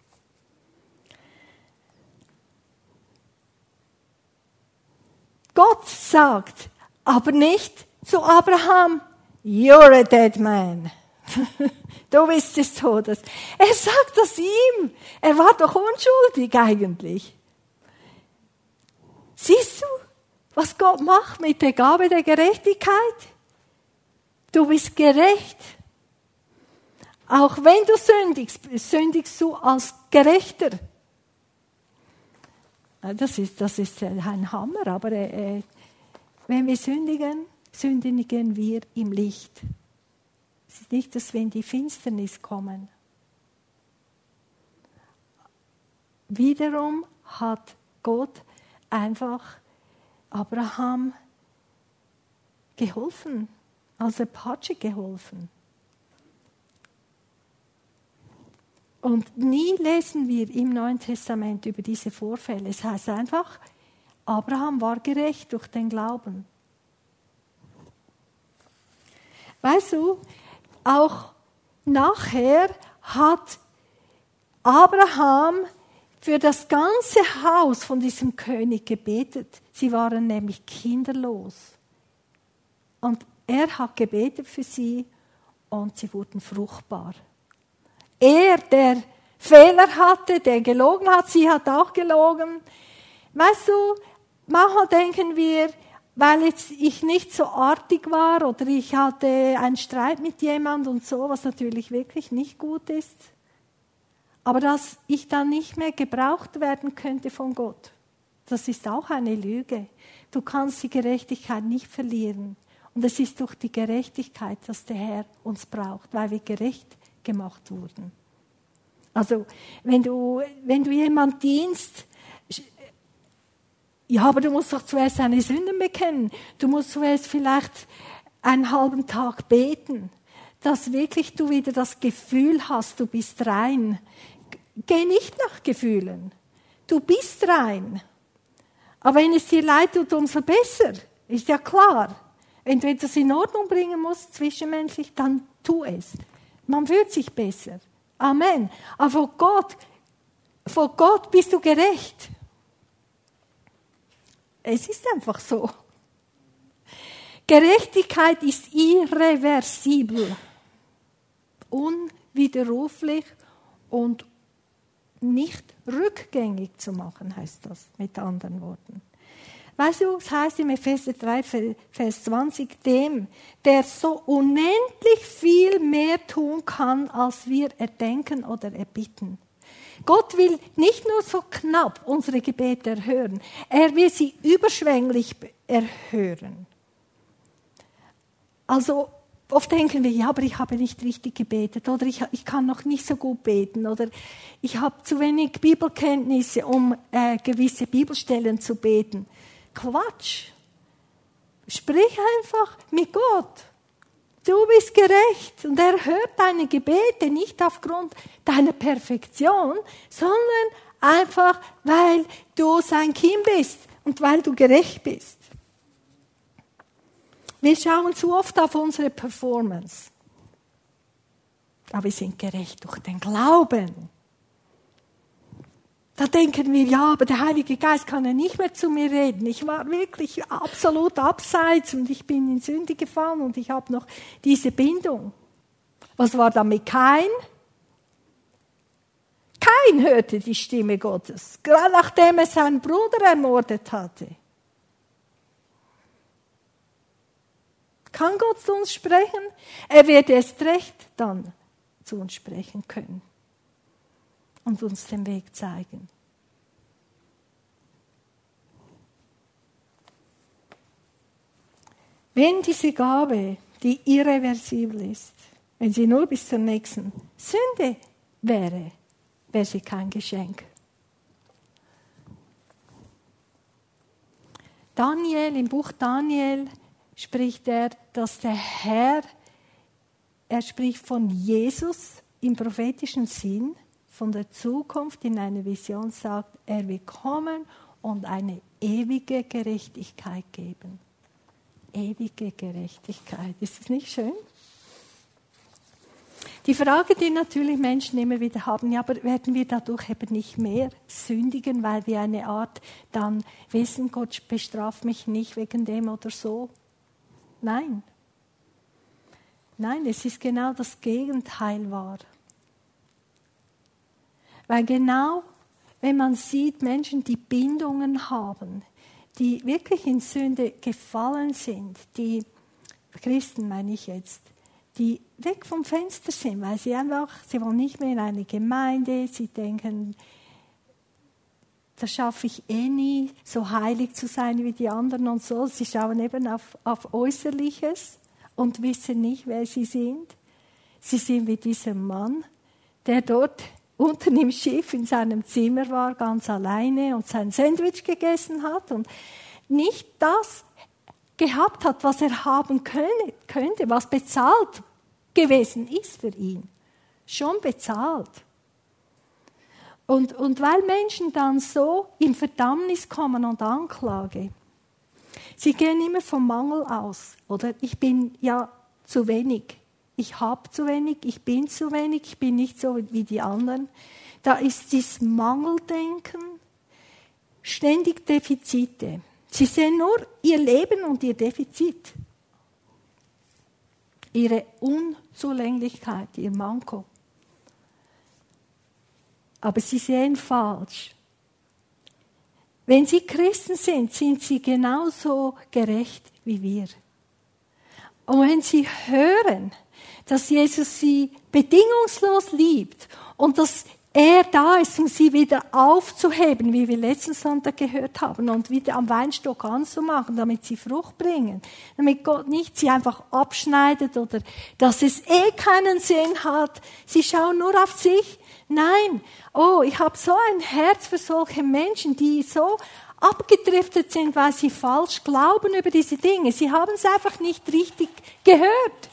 Gott sagt aber nicht zu Abraham, you're a dead man. Du bist des Todes. Er sagt das ihm. Er war doch unschuldig eigentlich. Siehst du, was Gott macht mit der Gabe der Gerechtigkeit? Du bist gerecht. Auch wenn du sündigst, sündigst du als Gerechter. Das ist, das ist ein Hammer, aber äh, wenn wir sündigen, sündigen wir im Licht. Es ist nicht, dass wir in die Finsternis kommen. Wiederum hat Gott einfach Abraham geholfen, als Apache geholfen. Und nie lesen wir im Neuen Testament über diese Vorfälle. Es heißt einfach, Abraham war gerecht durch den Glauben. Weißt du, auch nachher hat Abraham für das ganze Haus von diesem König gebetet. Sie waren nämlich kinderlos. Und er hat gebetet für sie und sie wurden fruchtbar. Er, der Fehler hatte, der gelogen hat, sie hat auch gelogen. Weißt du, manchmal denken wir, weil jetzt ich nicht so artig war oder ich hatte einen Streit mit jemandem und so, was natürlich wirklich nicht gut ist, aber dass ich dann nicht mehr gebraucht werden könnte von Gott. Das ist auch eine Lüge. Du kannst die Gerechtigkeit nicht verlieren. Und es ist durch die Gerechtigkeit, dass der Herr uns braucht, weil wir gerecht gemacht wurden. Also, wenn du, wenn du jemand dienst, ja, aber du musst doch zuerst deine Sünden bekennen. Du musst zuerst vielleicht einen halben Tag beten, dass wirklich du wieder das Gefühl hast, du bist rein. Geh nicht nach Gefühlen. Du bist rein. Aber wenn es dir leid tut, umso besser. Ist ja klar. Wenn du etwas in Ordnung bringen musst, zwischenmenschlich, dann tu es. Man fühlt sich besser. Amen. Aber vor Gott, vor Gott bist du gerecht. Es ist einfach so. Gerechtigkeit ist irreversibel, unwiderruflich und nicht rückgängig zu machen, heißt das mit anderen Worten. Weißt du, es heißt im Epheser drei, Vers zwanzig, dem, der so unendlich viel mehr tun kann, als wir erdenken oder erbitten. Gott will nicht nur so knapp unsere Gebete erhören, er will sie überschwänglich erhören. Also oft denken wir, ja, aber ich habe nicht richtig gebetet oder ich, ich kann noch nicht so gut beten oder ich habe zu wenig Bibelkenntnisse, um äh, gewisse Bibelstellen zu beten. Quatsch. Sprich einfach mit Gott. Du bist gerecht und er hört deine Gebete nicht aufgrund deiner Perfektion, sondern einfach, weil du sein Kind bist und weil du gerecht bist. Wir schauen zu oft auf unsere Performance. Aber wir sind gerecht durch den Glauben. Da denken wir, ja, aber der Heilige Geist kann ja nicht mehr zu mir reden. Ich war wirklich absolut abseits und ich bin in Sünde gefallen und ich habe noch diese Bindung. Was war da mit Kain? Kain hörte die Stimme Gottes, gerade nachdem er seinen Bruder ermordet hatte. Kann Gott zu uns sprechen? Er wird erst recht dann zu uns sprechen können und uns den Weg zeigen. Wenn diese Gabe, die irreversibel ist, wenn sie nur bis zur nächsten Sünde wäre, wäre sie kein Geschenk. Daniel, im Buch Daniel spricht er, dass der Herr, er spricht von Jesus im prophetischen Sinn, von der Zukunft in einer Vision sagt, er will kommen und eine ewige Gerechtigkeit geben. Ewige Gerechtigkeit. Ist das nicht schön? Die Frage, die natürlich Menschen immer wieder haben, ja, aber werden wir dadurch eben nicht mehr sündigen, weil wir eine Art dann wissen, Gott bestraft mich nicht wegen dem oder so? Nein. Nein, es ist genau das Gegenteil wahr. Weil genau, wenn man sieht, Menschen, die Bindungen haben, die wirklich in Sünde gefallen sind, die Christen meine ich jetzt, die weg vom Fenster sind, weil sie einfach, sie wollen nicht mehr in eine Gemeinde, sie denken, das schaffe ich eh nie, so heilig zu sein wie die anderen und so. Sie schauen eben auf, auf Äußerliches und wissen nicht, wer sie sind. Sie sind wie dieser Mann, der dort unten im Schiff in seinem Zimmer war, ganz alleine und sein Sandwich gegessen hat und nicht das gehabt hat, was er haben könnte, was bezahlt gewesen ist für ihn. Schon bezahlt. Und, und weil Menschen dann so in Verdammnis kommen und Anklage, sie gehen immer vom Mangel aus. Oder ich bin ja zu wenig. Ich habe zu wenig, ich bin zu wenig, ich bin nicht so wie die anderen. Da ist dieses Mangeldenken, ständig Defizite. Sie sehen nur ihr Leben und ihr Defizit. Ihre Unzulänglichkeit, ihr Manko. Aber sie sehen falsch. Wenn sie Christen sind, sind sie genauso gerecht wie wir. Und wenn sie hören, dass Jesus sie bedingungslos liebt und dass er da ist, um sie wieder aufzuheben, wie wir letzten Sonntag gehört haben, und wieder am Weinstock anzumachen, damit sie Frucht bringen, damit Gott nicht sie einfach abschneidet oder dass es eh keinen Sinn hat. Sie schauen nur auf sich. Nein, oh, ich habe so ein Herz für solche Menschen, die so abgedriftet sind, weil sie falsch glauben über diese Dinge. Sie haben es einfach nicht richtig gehört.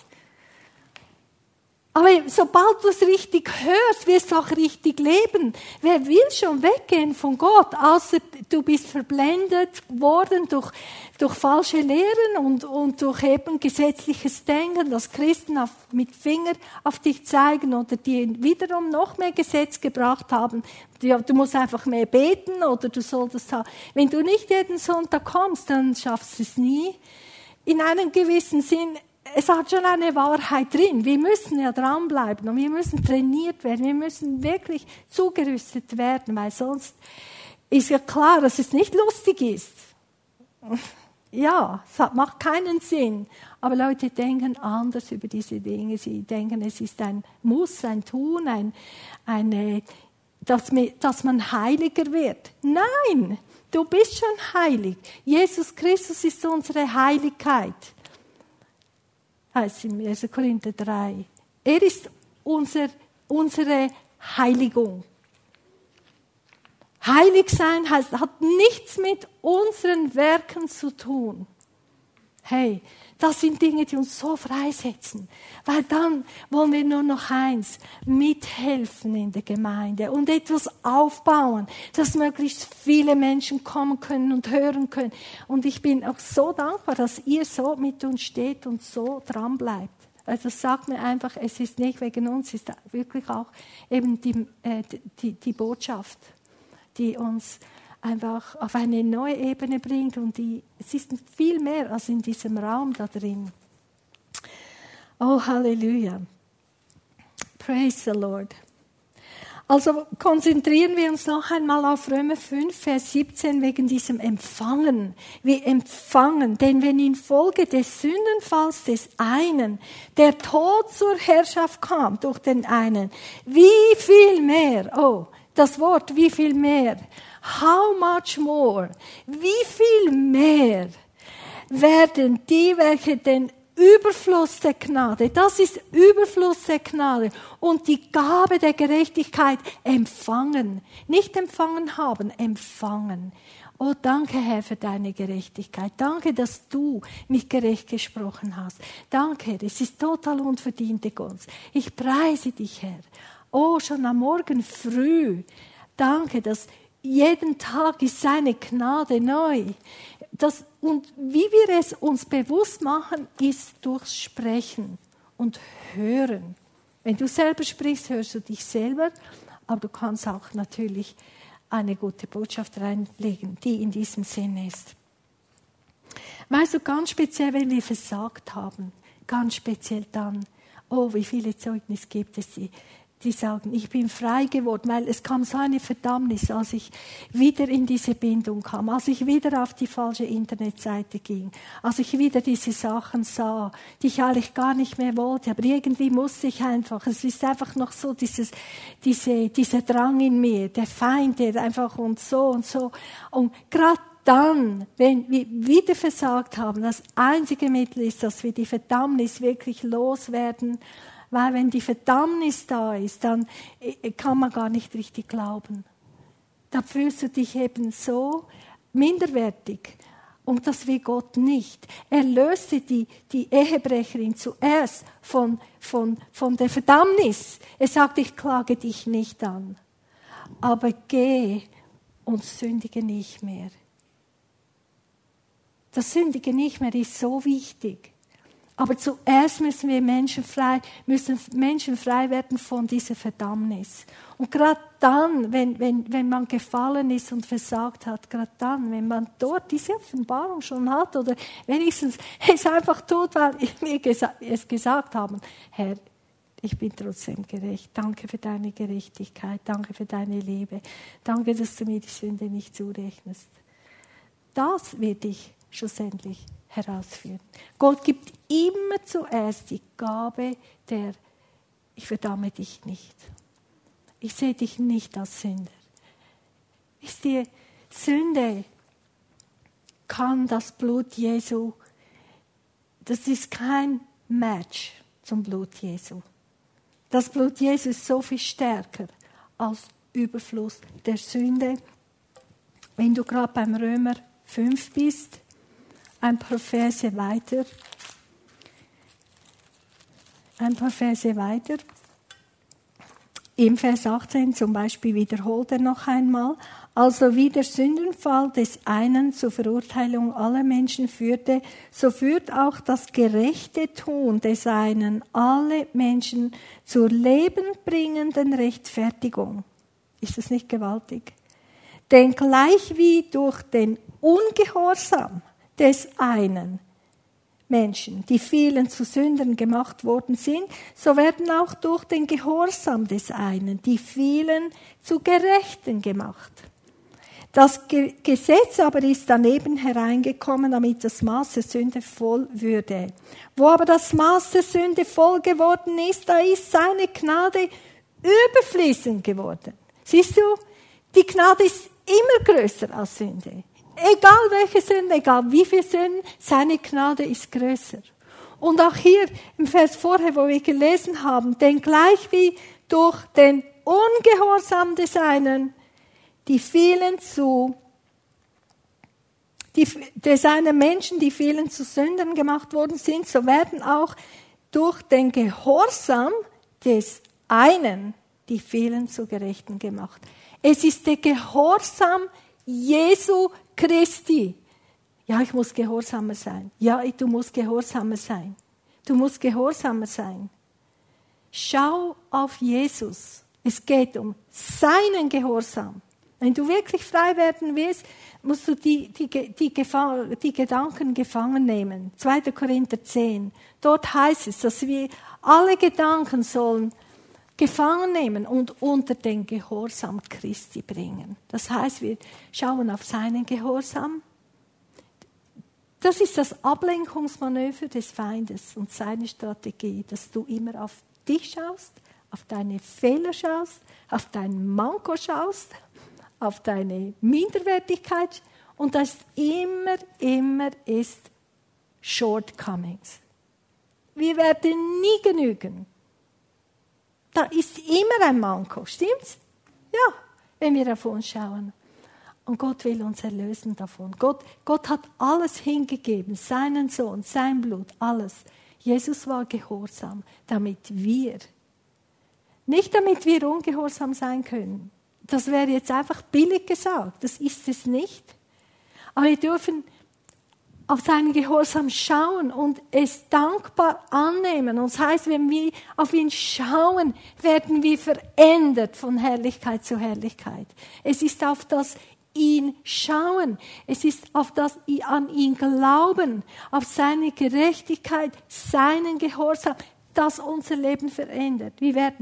Aber sobald du es richtig hörst, wirst du auch richtig leben. Wer will schon weggehen von Gott, außer du bist verblendet worden durch, durch falsche Lehren und, und durch eben gesetzliches Denken, dass Christen auf, mit Finger auf dich zeigen oder die wiederum noch mehr Gesetz gebracht haben. Du, du musst einfach mehr beten oder du solltest haben. Wenn du nicht jeden Sonntag kommst, dann schaffst du es nie. In einem gewissen Sinn, es hat schon eine Wahrheit drin. Wir müssen ja dranbleiben und wir müssen trainiert werden. Wir müssen wirklich zugerüstet werden, weil sonst ist ja klar, dass es nicht lustig ist. Ja, es macht keinen Sinn. Aber Leute denken anders über diese Dinge. Sie denken, es ist ein Muss, ein Tun, ein, eine, dass, dass man heiliger wird. Nein, du bist schon heilig. Jesus Christus ist unsere Heiligkeit. Heißt in erster Korinther drei. Er ist unser, unsere Heiligung. Heilig sein heißt, hat nichts mit unseren Werken zu tun. Hey, das sind Dinge, die uns so freisetzen. Weil dann wollen wir nur noch eins, mithelfen in der Gemeinde und etwas aufbauen, dass möglichst viele Menschen kommen können und hören können. Und ich bin auch so dankbar, dass ihr so mit uns steht und so dran bleibt. Also sagt mir einfach, es ist nicht wegen uns, es ist wirklich auch eben die, äh, die, die Botschaft, die uns einfach auf eine neue Ebene bringt und die, es ist viel mehr als in diesem Raum da drin. Oh, Halleluja. Praise the Lord. Also konzentrieren wir uns noch einmal auf Römer fünf, Vers siebzehn wegen diesem Empfangen. Wir empfangen, denn wenn infolge des Sündenfalls des einen der Tod zur Herrschaft kam durch den einen, wie viel mehr, oh, das Wort wie viel mehr, how much more, wie viel mehr werden die, welche den Überfluss der Gnade, das ist Überfluss der Gnade und die Gabe der Gerechtigkeit empfangen, nicht empfangen haben, empfangen. Oh, danke, Herr, für deine Gerechtigkeit. Danke, dass du mich gerecht gesprochen hast. Danke, Herr, es ist total unverdiente Gunst. Ich preise dich, Herr. Oh, schon am Morgen früh. Danke, dass jeden Tag ist seine Gnade neu. Das, und wie wir es uns bewusst machen, ist durchs Sprechen und Hören. Wenn du selber sprichst, hörst du dich selber, aber du kannst auch natürlich eine gute Botschaft reinlegen, die in diesem Sinn ist. Weißt du, ganz speziell, wenn wir versagt haben, ganz speziell dann, oh, wie viele Zeugnisse gibt es, die, die sagen, ich bin frei geworden, weil es kam so eine Verdammnis, als ich wieder in diese Bindung kam, als ich wieder auf die falsche Internetseite ging, als ich wieder diese Sachen sah, die ich eigentlich gar nicht mehr wollte, aber irgendwie musste ich einfach, es ist einfach noch so dieses, diese, dieser Drang in mir, der Feind, der einfach und so und so. Und gerade dann, wenn wir wieder versagt haben, das einzige Mittel ist, dass wir die Verdammnis wirklich loswerden. Weil wenn die Verdammnis da ist, dann kann man gar nicht richtig glauben. Da fühlst du dich eben so minderwertig. Und das will Gott nicht. Er löste die, die Ehebrecherin zuerst von, von, von der Verdammnis. Er sagt, ich klage dich nicht an. Aber geh und sündige nicht mehr. Das Sündige nicht mehr ist so wichtig. Aber zuerst müssen wir Menschen frei, müssen Menschen frei werden von dieser Verdammnis. Und gerade dann, wenn, wenn, wenn man gefallen ist und versagt hat, gerade dann, wenn man dort diese Offenbarung schon hat oder wenigstens es einfach tut, weil wir es gesagt haben, Herr, ich bin trotzdem gerecht. Danke für deine Gerechtigkeit. Danke für deine Liebe. Danke, dass du mir die Sünde nicht zurechnest. Das wird dich schlussendlich herausführen. Gott gibt immer zuerst die Gabe der, ich verdamme dich nicht. Ich sehe dich nicht als Sünder. Ist die Sünde kann das Blut Jesu, das ist kein Match zum Blut Jesu. Das Blut Jesu ist so viel stärker als Überfluss der Sünde. Wenn du gerade beim Römer fünf bist, ein paar Verse weiter. Ein paar Verse weiter. Im Vers achtzehn zum Beispiel wiederholt er noch einmal. Also wie der Sündenfall des einen zur Verurteilung aller Menschen führte, so führt auch das gerechte Tun des einen alle Menschen zur lebenbringenden Rechtfertigung. Ist das nicht gewaltig? Denn gleich wie durch den Ungehorsam des einen Menschen, die vielen zu Sündern gemacht worden sind, so werden auch durch den Gehorsam des einen die vielen zu Gerechten gemacht. Das Ge- Gesetz aber ist daneben hereingekommen, damit das Maß der Sünde voll würde. Wo aber das Maß der Sünde voll geworden ist, da ist seine Gnade überfließend geworden. Siehst du, die Gnade ist immer größer als Sünde. Egal welche Sünde, egal wie viel Sünden, seine Gnade ist größer. Und auch hier im Vers vorher, wo wir gelesen haben, denn gleich wie durch den Ungehorsam des einen die vielen zu, die, des einen Menschen, die vielen zu Sündern gemacht worden sind, so werden auch durch den Gehorsam des einen die vielen zu Gerechten gemacht. Es ist der Gehorsam Jesu Christi. Ja, ich muss gehorsamer sein. Ja, du musst gehorsamer sein. Du musst gehorsamer sein. Schau auf Jesus. Es geht um seinen Gehorsam. Wenn du wirklich frei werden willst, musst du die, die, die, Gefahr, die Gedanken gefangen nehmen. zweiter Korinther zehn. Dort heißt es, dass wir alle Gedanken sollen gefangen nehmen und unter den Gehorsam Christi bringen. Das heißt, wir schauen auf seinen Gehorsam. Das ist das Ablenkungsmanöver des Feindes und seine Strategie, dass du immer auf dich schaust, auf deine Fehler schaust, auf dein Manko schaust, auf deine Minderwertigkeit und das immer, immer ist Shortcomings. Wir werden nie genügen. Da ist immer ein Manko, stimmt's? Ja, wenn wir auf uns schauen. Und Gott will uns erlösen davon. Gott, Gott hat alles hingegeben, seinen Sohn, sein Blut, alles. Jesus war gehorsam, damit wir, nicht damit wir ungehorsam sein können. Das wäre jetzt einfach billig gesagt, das ist es nicht. Aber wir dürfen auf seinen Gehorsam schauen und es dankbar annehmen. Und das heißt, wenn wir auf ihn schauen, werden wir verändert von Herrlichkeit zu Herrlichkeit. Es ist auf das ihn schauen. Es ist auf das an ihn glauben, auf seine Gerechtigkeit, seinen Gehorsam, das unser Leben verändert. Wir werden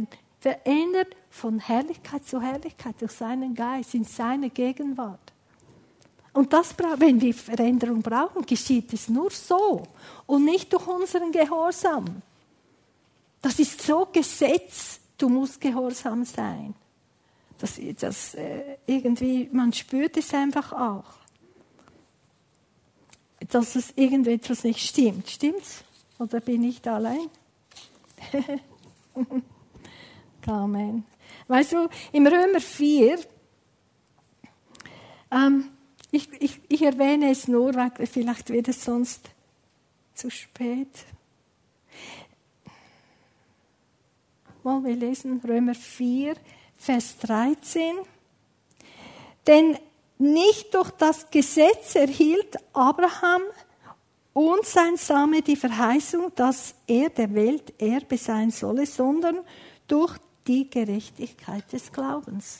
verändert von Herrlichkeit zu Herrlichkeit durch seinen Geist, in seine Gegenwart. Und das, wenn wir Veränderung brauchen, geschieht es nur so und nicht durch unseren Gehorsam. Das ist so Gesetz, du musst gehorsam sein. Das, das, äh, irgendwie, man spürt es einfach auch, dass es irgendetwas nicht stimmt. Stimmt's? Oder bin ich da allein? Amen. Weißt du, im Römer vier, ähm, ich, ich, ich erwähne es nur, weil vielleicht wird es sonst zu spät. Wollen wir lesen? Römer vier, Vers dreizehn. Denn nicht durch das Gesetz erhielt Abraham und sein Same die Verheißung, dass er der Welt Erbe sein solle, sondern durch die Gerechtigkeit des Glaubens.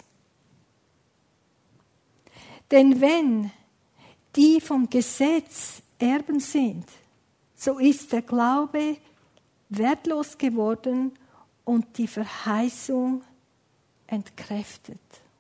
Denn wenn die vom Gesetz Erben sind, so ist der Glaube wertlos geworden und die Verheißung entkräftet.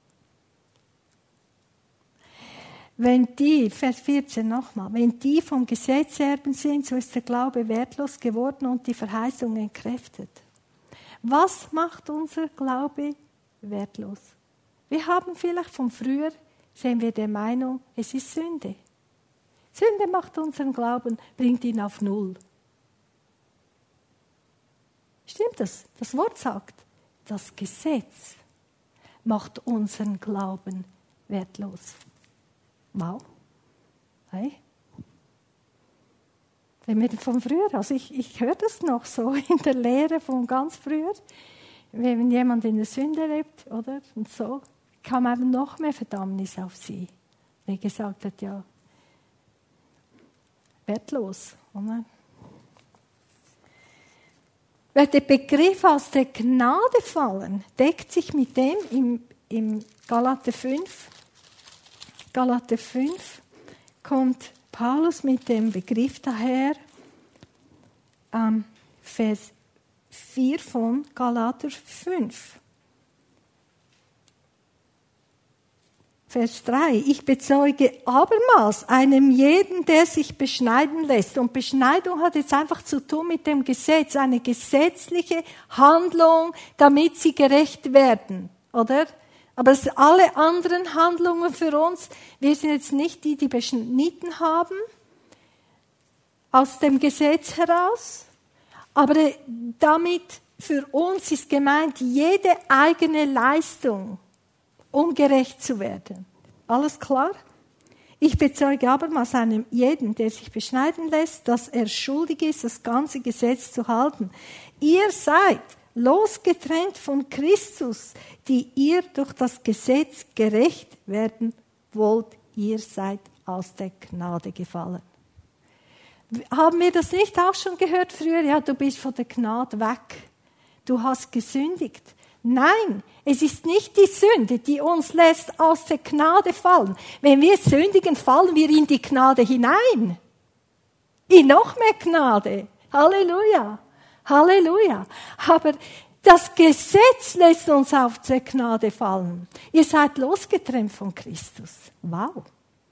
Wenn die, Vers vierzehn nochmal, wenn die vom Gesetz Erben sind, so ist der Glaube wertlos geworden und die Verheißung entkräftet. Was macht unser Glaube wertlos? Wir haben vielleicht von früher, sind wir der Meinung, es ist Sünde. Sünde macht unseren Glauben, bringt ihn auf Null. Stimmt das? Das Wort sagt, das Gesetz macht unseren Glauben wertlos. Wow. Hey. Wenn wir von früher, also ich, ich höre das noch so in der Lehre von ganz früher, wenn jemand in der Sünde lebt, oder, und so, kam eben noch mehr Verdammnis auf sie. Wie gesagt hat, ja, wertlos, oder? Weil der Begriff aus der Gnade fallen, deckt sich mit dem im, im Galater fünf. Galater fünf kommt Paulus mit dem Begriff daher, ähm, Vers vier von Galater fünf. Vers drei. Ich bezeuge abermals einem jeden, der sich beschneiden lässt. Und Beschneidung hat jetzt einfach zu tun mit dem Gesetz, eine gesetzliche Handlung, damit sie gerecht werden, oder? Aber alle anderen Handlungen für uns, wir sind jetzt nicht die, die beschnitten haben, aus dem Gesetz heraus, aber damit für uns ist gemeint, jede eigene Leistung, um gerecht zu werden. Alles klar? Ich bezeuge abermals einem jeden, der sich beschneiden lässt, dass er schuldig ist, das ganze Gesetz zu halten. Ihr seid losgetrennt von Christus, die ihr durch das Gesetz gerecht werden wollt. Ihr seid aus der Gnade gefallen. Haben wir das nicht auch schon gehört früher? Ja, du bist von der Gnade weg. Du hast gesündigt. Nein, es ist nicht die Sünde, die uns lässt aus der Gnade fallen. Wenn wir sündigen, fallen wir in die Gnade hinein. In noch mehr Gnade. Halleluja. Halleluja. Aber das Gesetz lässt uns auf der Gnade fallen. Ihr seid losgetrennt von Christus. Wow.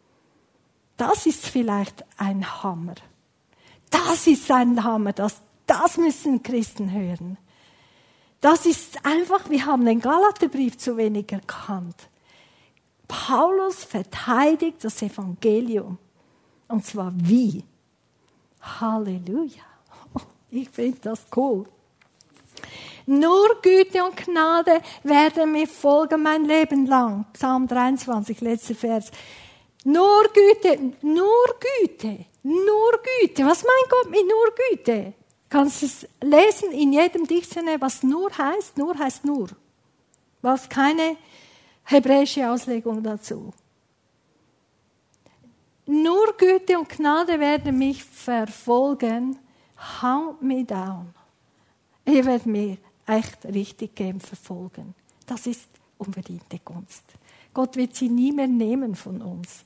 Das ist vielleicht ein Hammer. Das ist ein Hammer. Das, das müssen Christen hören. Das ist einfach, wir haben den Galaterbrief zu wenig erkannt. Paulus verteidigt das Evangelium. Und zwar wie? Halleluja. Ich finde das cool. Nur Güte und Gnade werden mir folgen mein Leben lang. Psalm dreiundzwanzig, letzter Vers. Nur Güte, nur Güte, nur Güte. Was meint Gott mit nur Güte? Kannst du es lesen in jedem Dictionär, was nur heißt? Nur heißt nur. Was keine hebräische Auslegung dazu. Nur Güte und Gnade werden mich verfolgen. Hunt me down. Ihr werdet mich echt richtig gern verfolgen. Das ist unverdiente Gunst. Gott wird sie nie mehr nehmen von uns.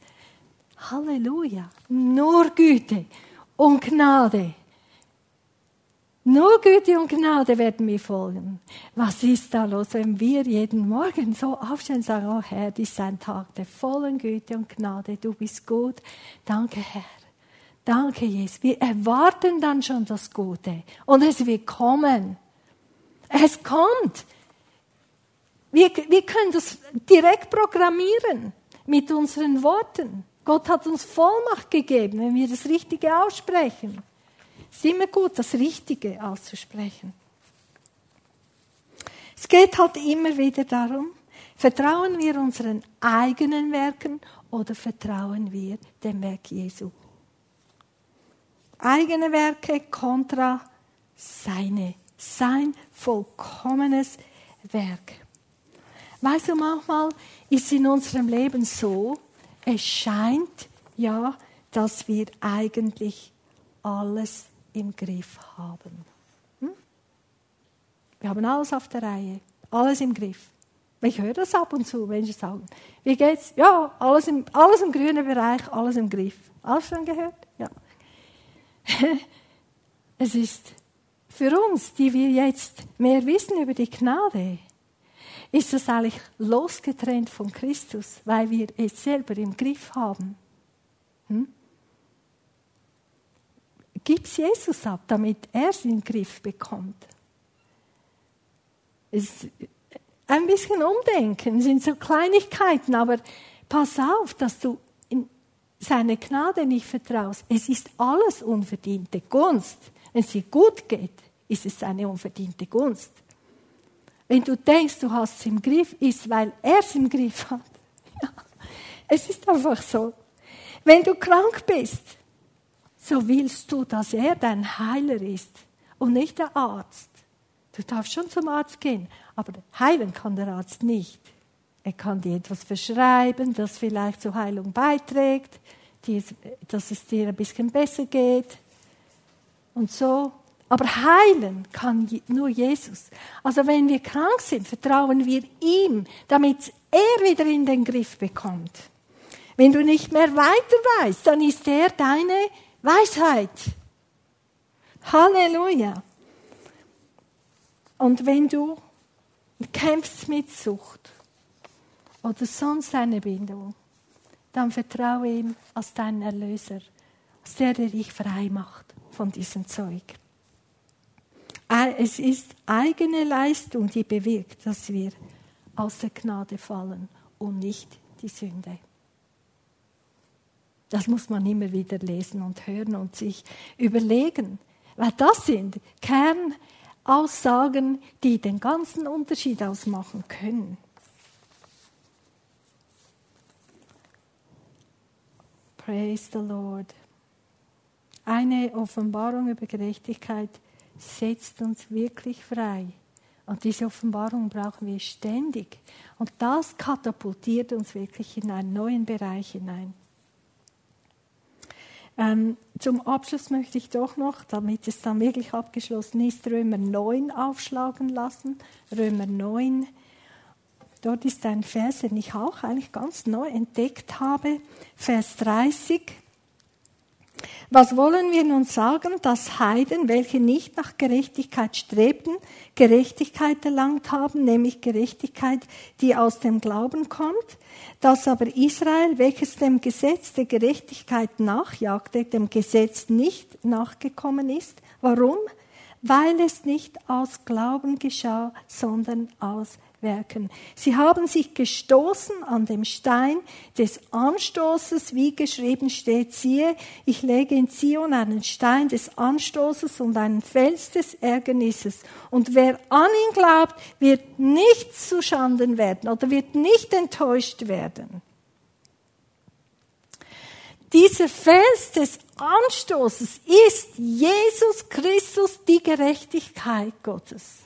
Halleluja. Nur Güte und Gnade. Nur Güte und Gnade werden mir folgen. Was ist da los, wenn wir jeden Morgen so aufstehen und sagen, oh Herr, dies ist ein Tag der vollen Güte und Gnade. Du bist gut. Danke, Herr. Danke, Jesus. Wir erwarten dann schon das Gute. Und es wird kommen. Es kommt. Wir, wir können das direkt programmieren mit unseren Worten. Gott hat uns Vollmacht gegeben, wenn wir das Richtige aussprechen. Es ist immer gut, das Richtige auszusprechen. Es geht halt immer wieder darum, vertrauen wir unseren eigenen Werken oder vertrauen wir dem Werk Jesu? Eigene Werke kontra seine, sein vollkommenes Werk. Weißt du, manchmal ist es in unserem Leben so, es scheint ja, dass wir eigentlich alles im Griff haben. Hm? Wir haben alles auf der Reihe, alles im Griff. Ich höre das ab und zu, wenn sie sagen, wie geht's? Ja, alles im, alles im grünen Bereich, alles im Griff. Alles schon gehört? Ja. Es ist für uns, die wir jetzt mehr wissen über die Gnade, ist es eigentlich losgetrennt von Christus, weil wir es selber im Griff haben. Hm? Gib es Jesus ab, damit er es in den Griff bekommt. Es ist ein bisschen Umdenken, sind so Kleinigkeiten, aber pass auf, dass du in seine Gnade nicht vertraust. Es ist alles unverdiente Gunst. Wenn es dir gut geht, ist es eine unverdiente Gunst. Wenn du denkst, du hast es im Griff, ist, weil er es im Griff hat. Ja, es ist einfach so. Wenn du krank bist, so willst du, dass er dein Heiler ist und nicht der Arzt. Du darfst schon zum Arzt gehen, aber heilen kann der Arzt nicht. Er kann dir etwas verschreiben, das vielleicht zur Heilung beiträgt, dass es dir ein bisschen besser geht und so. Aber heilen kann nur Jesus. Also wenn wir krank sind, vertrauen wir ihm, damit er wieder in den Griff bekommt. Wenn du nicht mehr weiter weißt, dann ist er deine Weisheit. Halleluja. Und wenn du kämpfst mit Sucht oder sonst eine Bindung, dann vertraue ihm als deinen Erlöser, als der, der dich frei macht von diesem Zeug. Es ist eigene Leistung, die bewirkt, dass wir aus der Gnade fallen und nicht die Sünde. Das muss man immer wieder lesen und hören und sich überlegen, weil das sind Kernaussagen, die den ganzen Unterschied ausmachen können. Praise the Lord. Eine Offenbarung über Gerechtigkeit setzt uns wirklich frei. Und diese Offenbarung brauchen wir ständig. Und das katapultiert uns wirklich in einen neuen Bereich hinein. Ähm, zum Abschluss möchte ich doch noch, damit es dann wirklich abgeschlossen ist, Römer neun aufschlagen lassen. Römer neun. Dort ist ein Vers, den ich auch eigentlich ganz neu entdeckt habe. Vers dreißig. Was wollen wir nun sagen, dass Heiden, welche nicht nach Gerechtigkeit strebten, Gerechtigkeit erlangt haben, nämlich Gerechtigkeit, die aus dem Glauben kommt, dass aber Israel, welches dem Gesetz der Gerechtigkeit nachjagte, dem Gesetz nicht nachgekommen ist. Warum? Weil es nicht aus Glauben geschah, sondern aus Werken. Sie haben sich gestoßen an dem Stein des Anstoßes, wie geschrieben steht, siehe, ich lege in Zion einen Stein des Anstoßes und einen Fels des Ärgernisses. Und wer an ihn glaubt, wird nicht zu Schanden werden oder wird nicht enttäuscht werden. Dieser Fels des Anstoßes ist Jesus Christus, die Gerechtigkeit Gottes.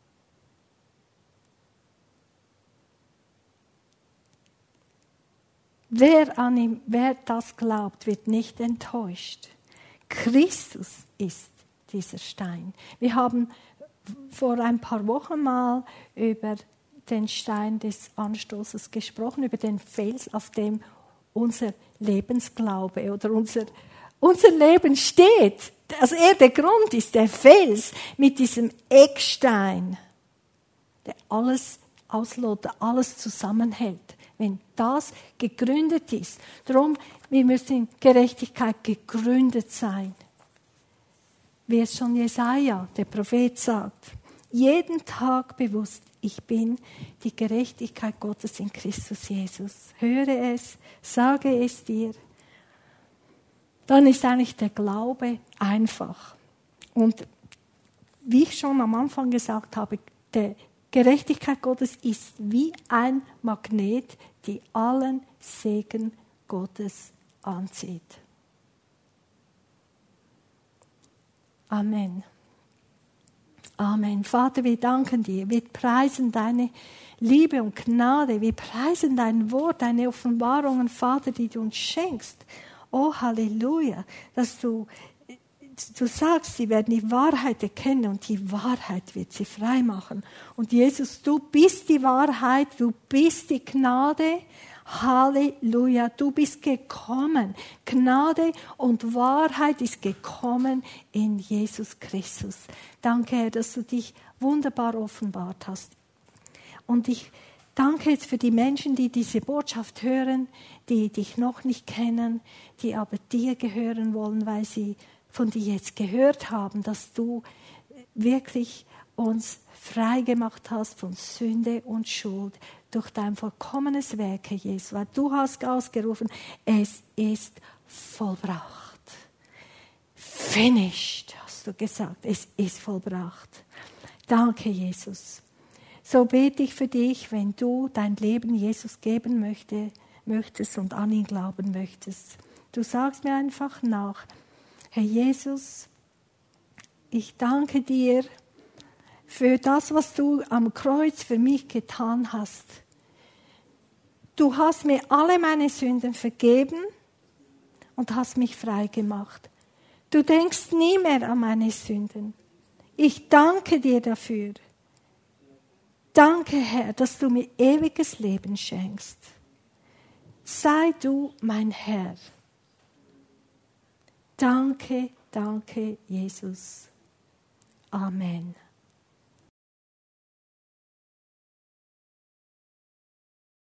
Wer an ihm, wer das glaubt, wird nicht enttäuscht. Christus ist dieser Stein. Wir haben vor ein paar Wochen mal über den Stein des Anstoßes gesprochen, über den Fels, auf dem unser Lebensglaube oder unser, unser Leben steht. Also er, der Grund ist der Fels mit diesem Eckstein, der alles auslotet, alles zusammenhält. Wenn das gegründet ist. Darum, wir müssen in Gerechtigkeit gegründet sein. Wie es schon Jesaja, der Prophet, sagt. Jeden Tag bewusst, ich bin die Gerechtigkeit Gottes in Christus Jesus. Höre es, sage es dir. Dann ist eigentlich der Glaube einfach. Und wie ich schon am Anfang gesagt habe, die Gerechtigkeit Gottes ist wie ein Magnet, die allen Segen Gottes anzieht. Amen. Amen. Vater, wir danken dir. Wir preisen deine Liebe und Gnade. Wir preisen dein Wort, deine Offenbarungen, Vater, die du uns schenkst. Oh, Halleluja, dass du, du sagst, sie werden die Wahrheit erkennen und die Wahrheit wird sie frei machen. Und Jesus, du bist die Wahrheit, du bist die Gnade. Halleluja, du bist gekommen. Gnade und Wahrheit ist gekommen in Jesus Christus. Danke, Herr, dass du dich wunderbar offenbart hast. Und ich danke jetzt für die Menschen, die diese Botschaft hören, die dich noch nicht kennen, die aber dir gehören wollen, weil sie von dir jetzt gehört haben, dass du wirklich uns frei gemacht hast von Sünde und Schuld durch dein vollkommenes Werk, Herr Jesus. Weil du hast ausgerufen, es ist vollbracht. Finished, hast du gesagt. Es ist vollbracht. Danke, Jesus. So bete ich für dich, wenn du dein Leben Jesus geben möchte, möchtest und an ihn glauben möchtest. Du sagst mir einfach nach, Herr Jesus, ich danke dir für das, was du am Kreuz für mich getan hast. Du hast mir alle meine Sünden vergeben und hast mich frei gemacht. Du denkst nie mehr an meine Sünden. Ich danke dir dafür. Danke, Herr, dass du mir ewiges Leben schenkst. Sei du mein Herr. Danke, danke, Jesus. Amen.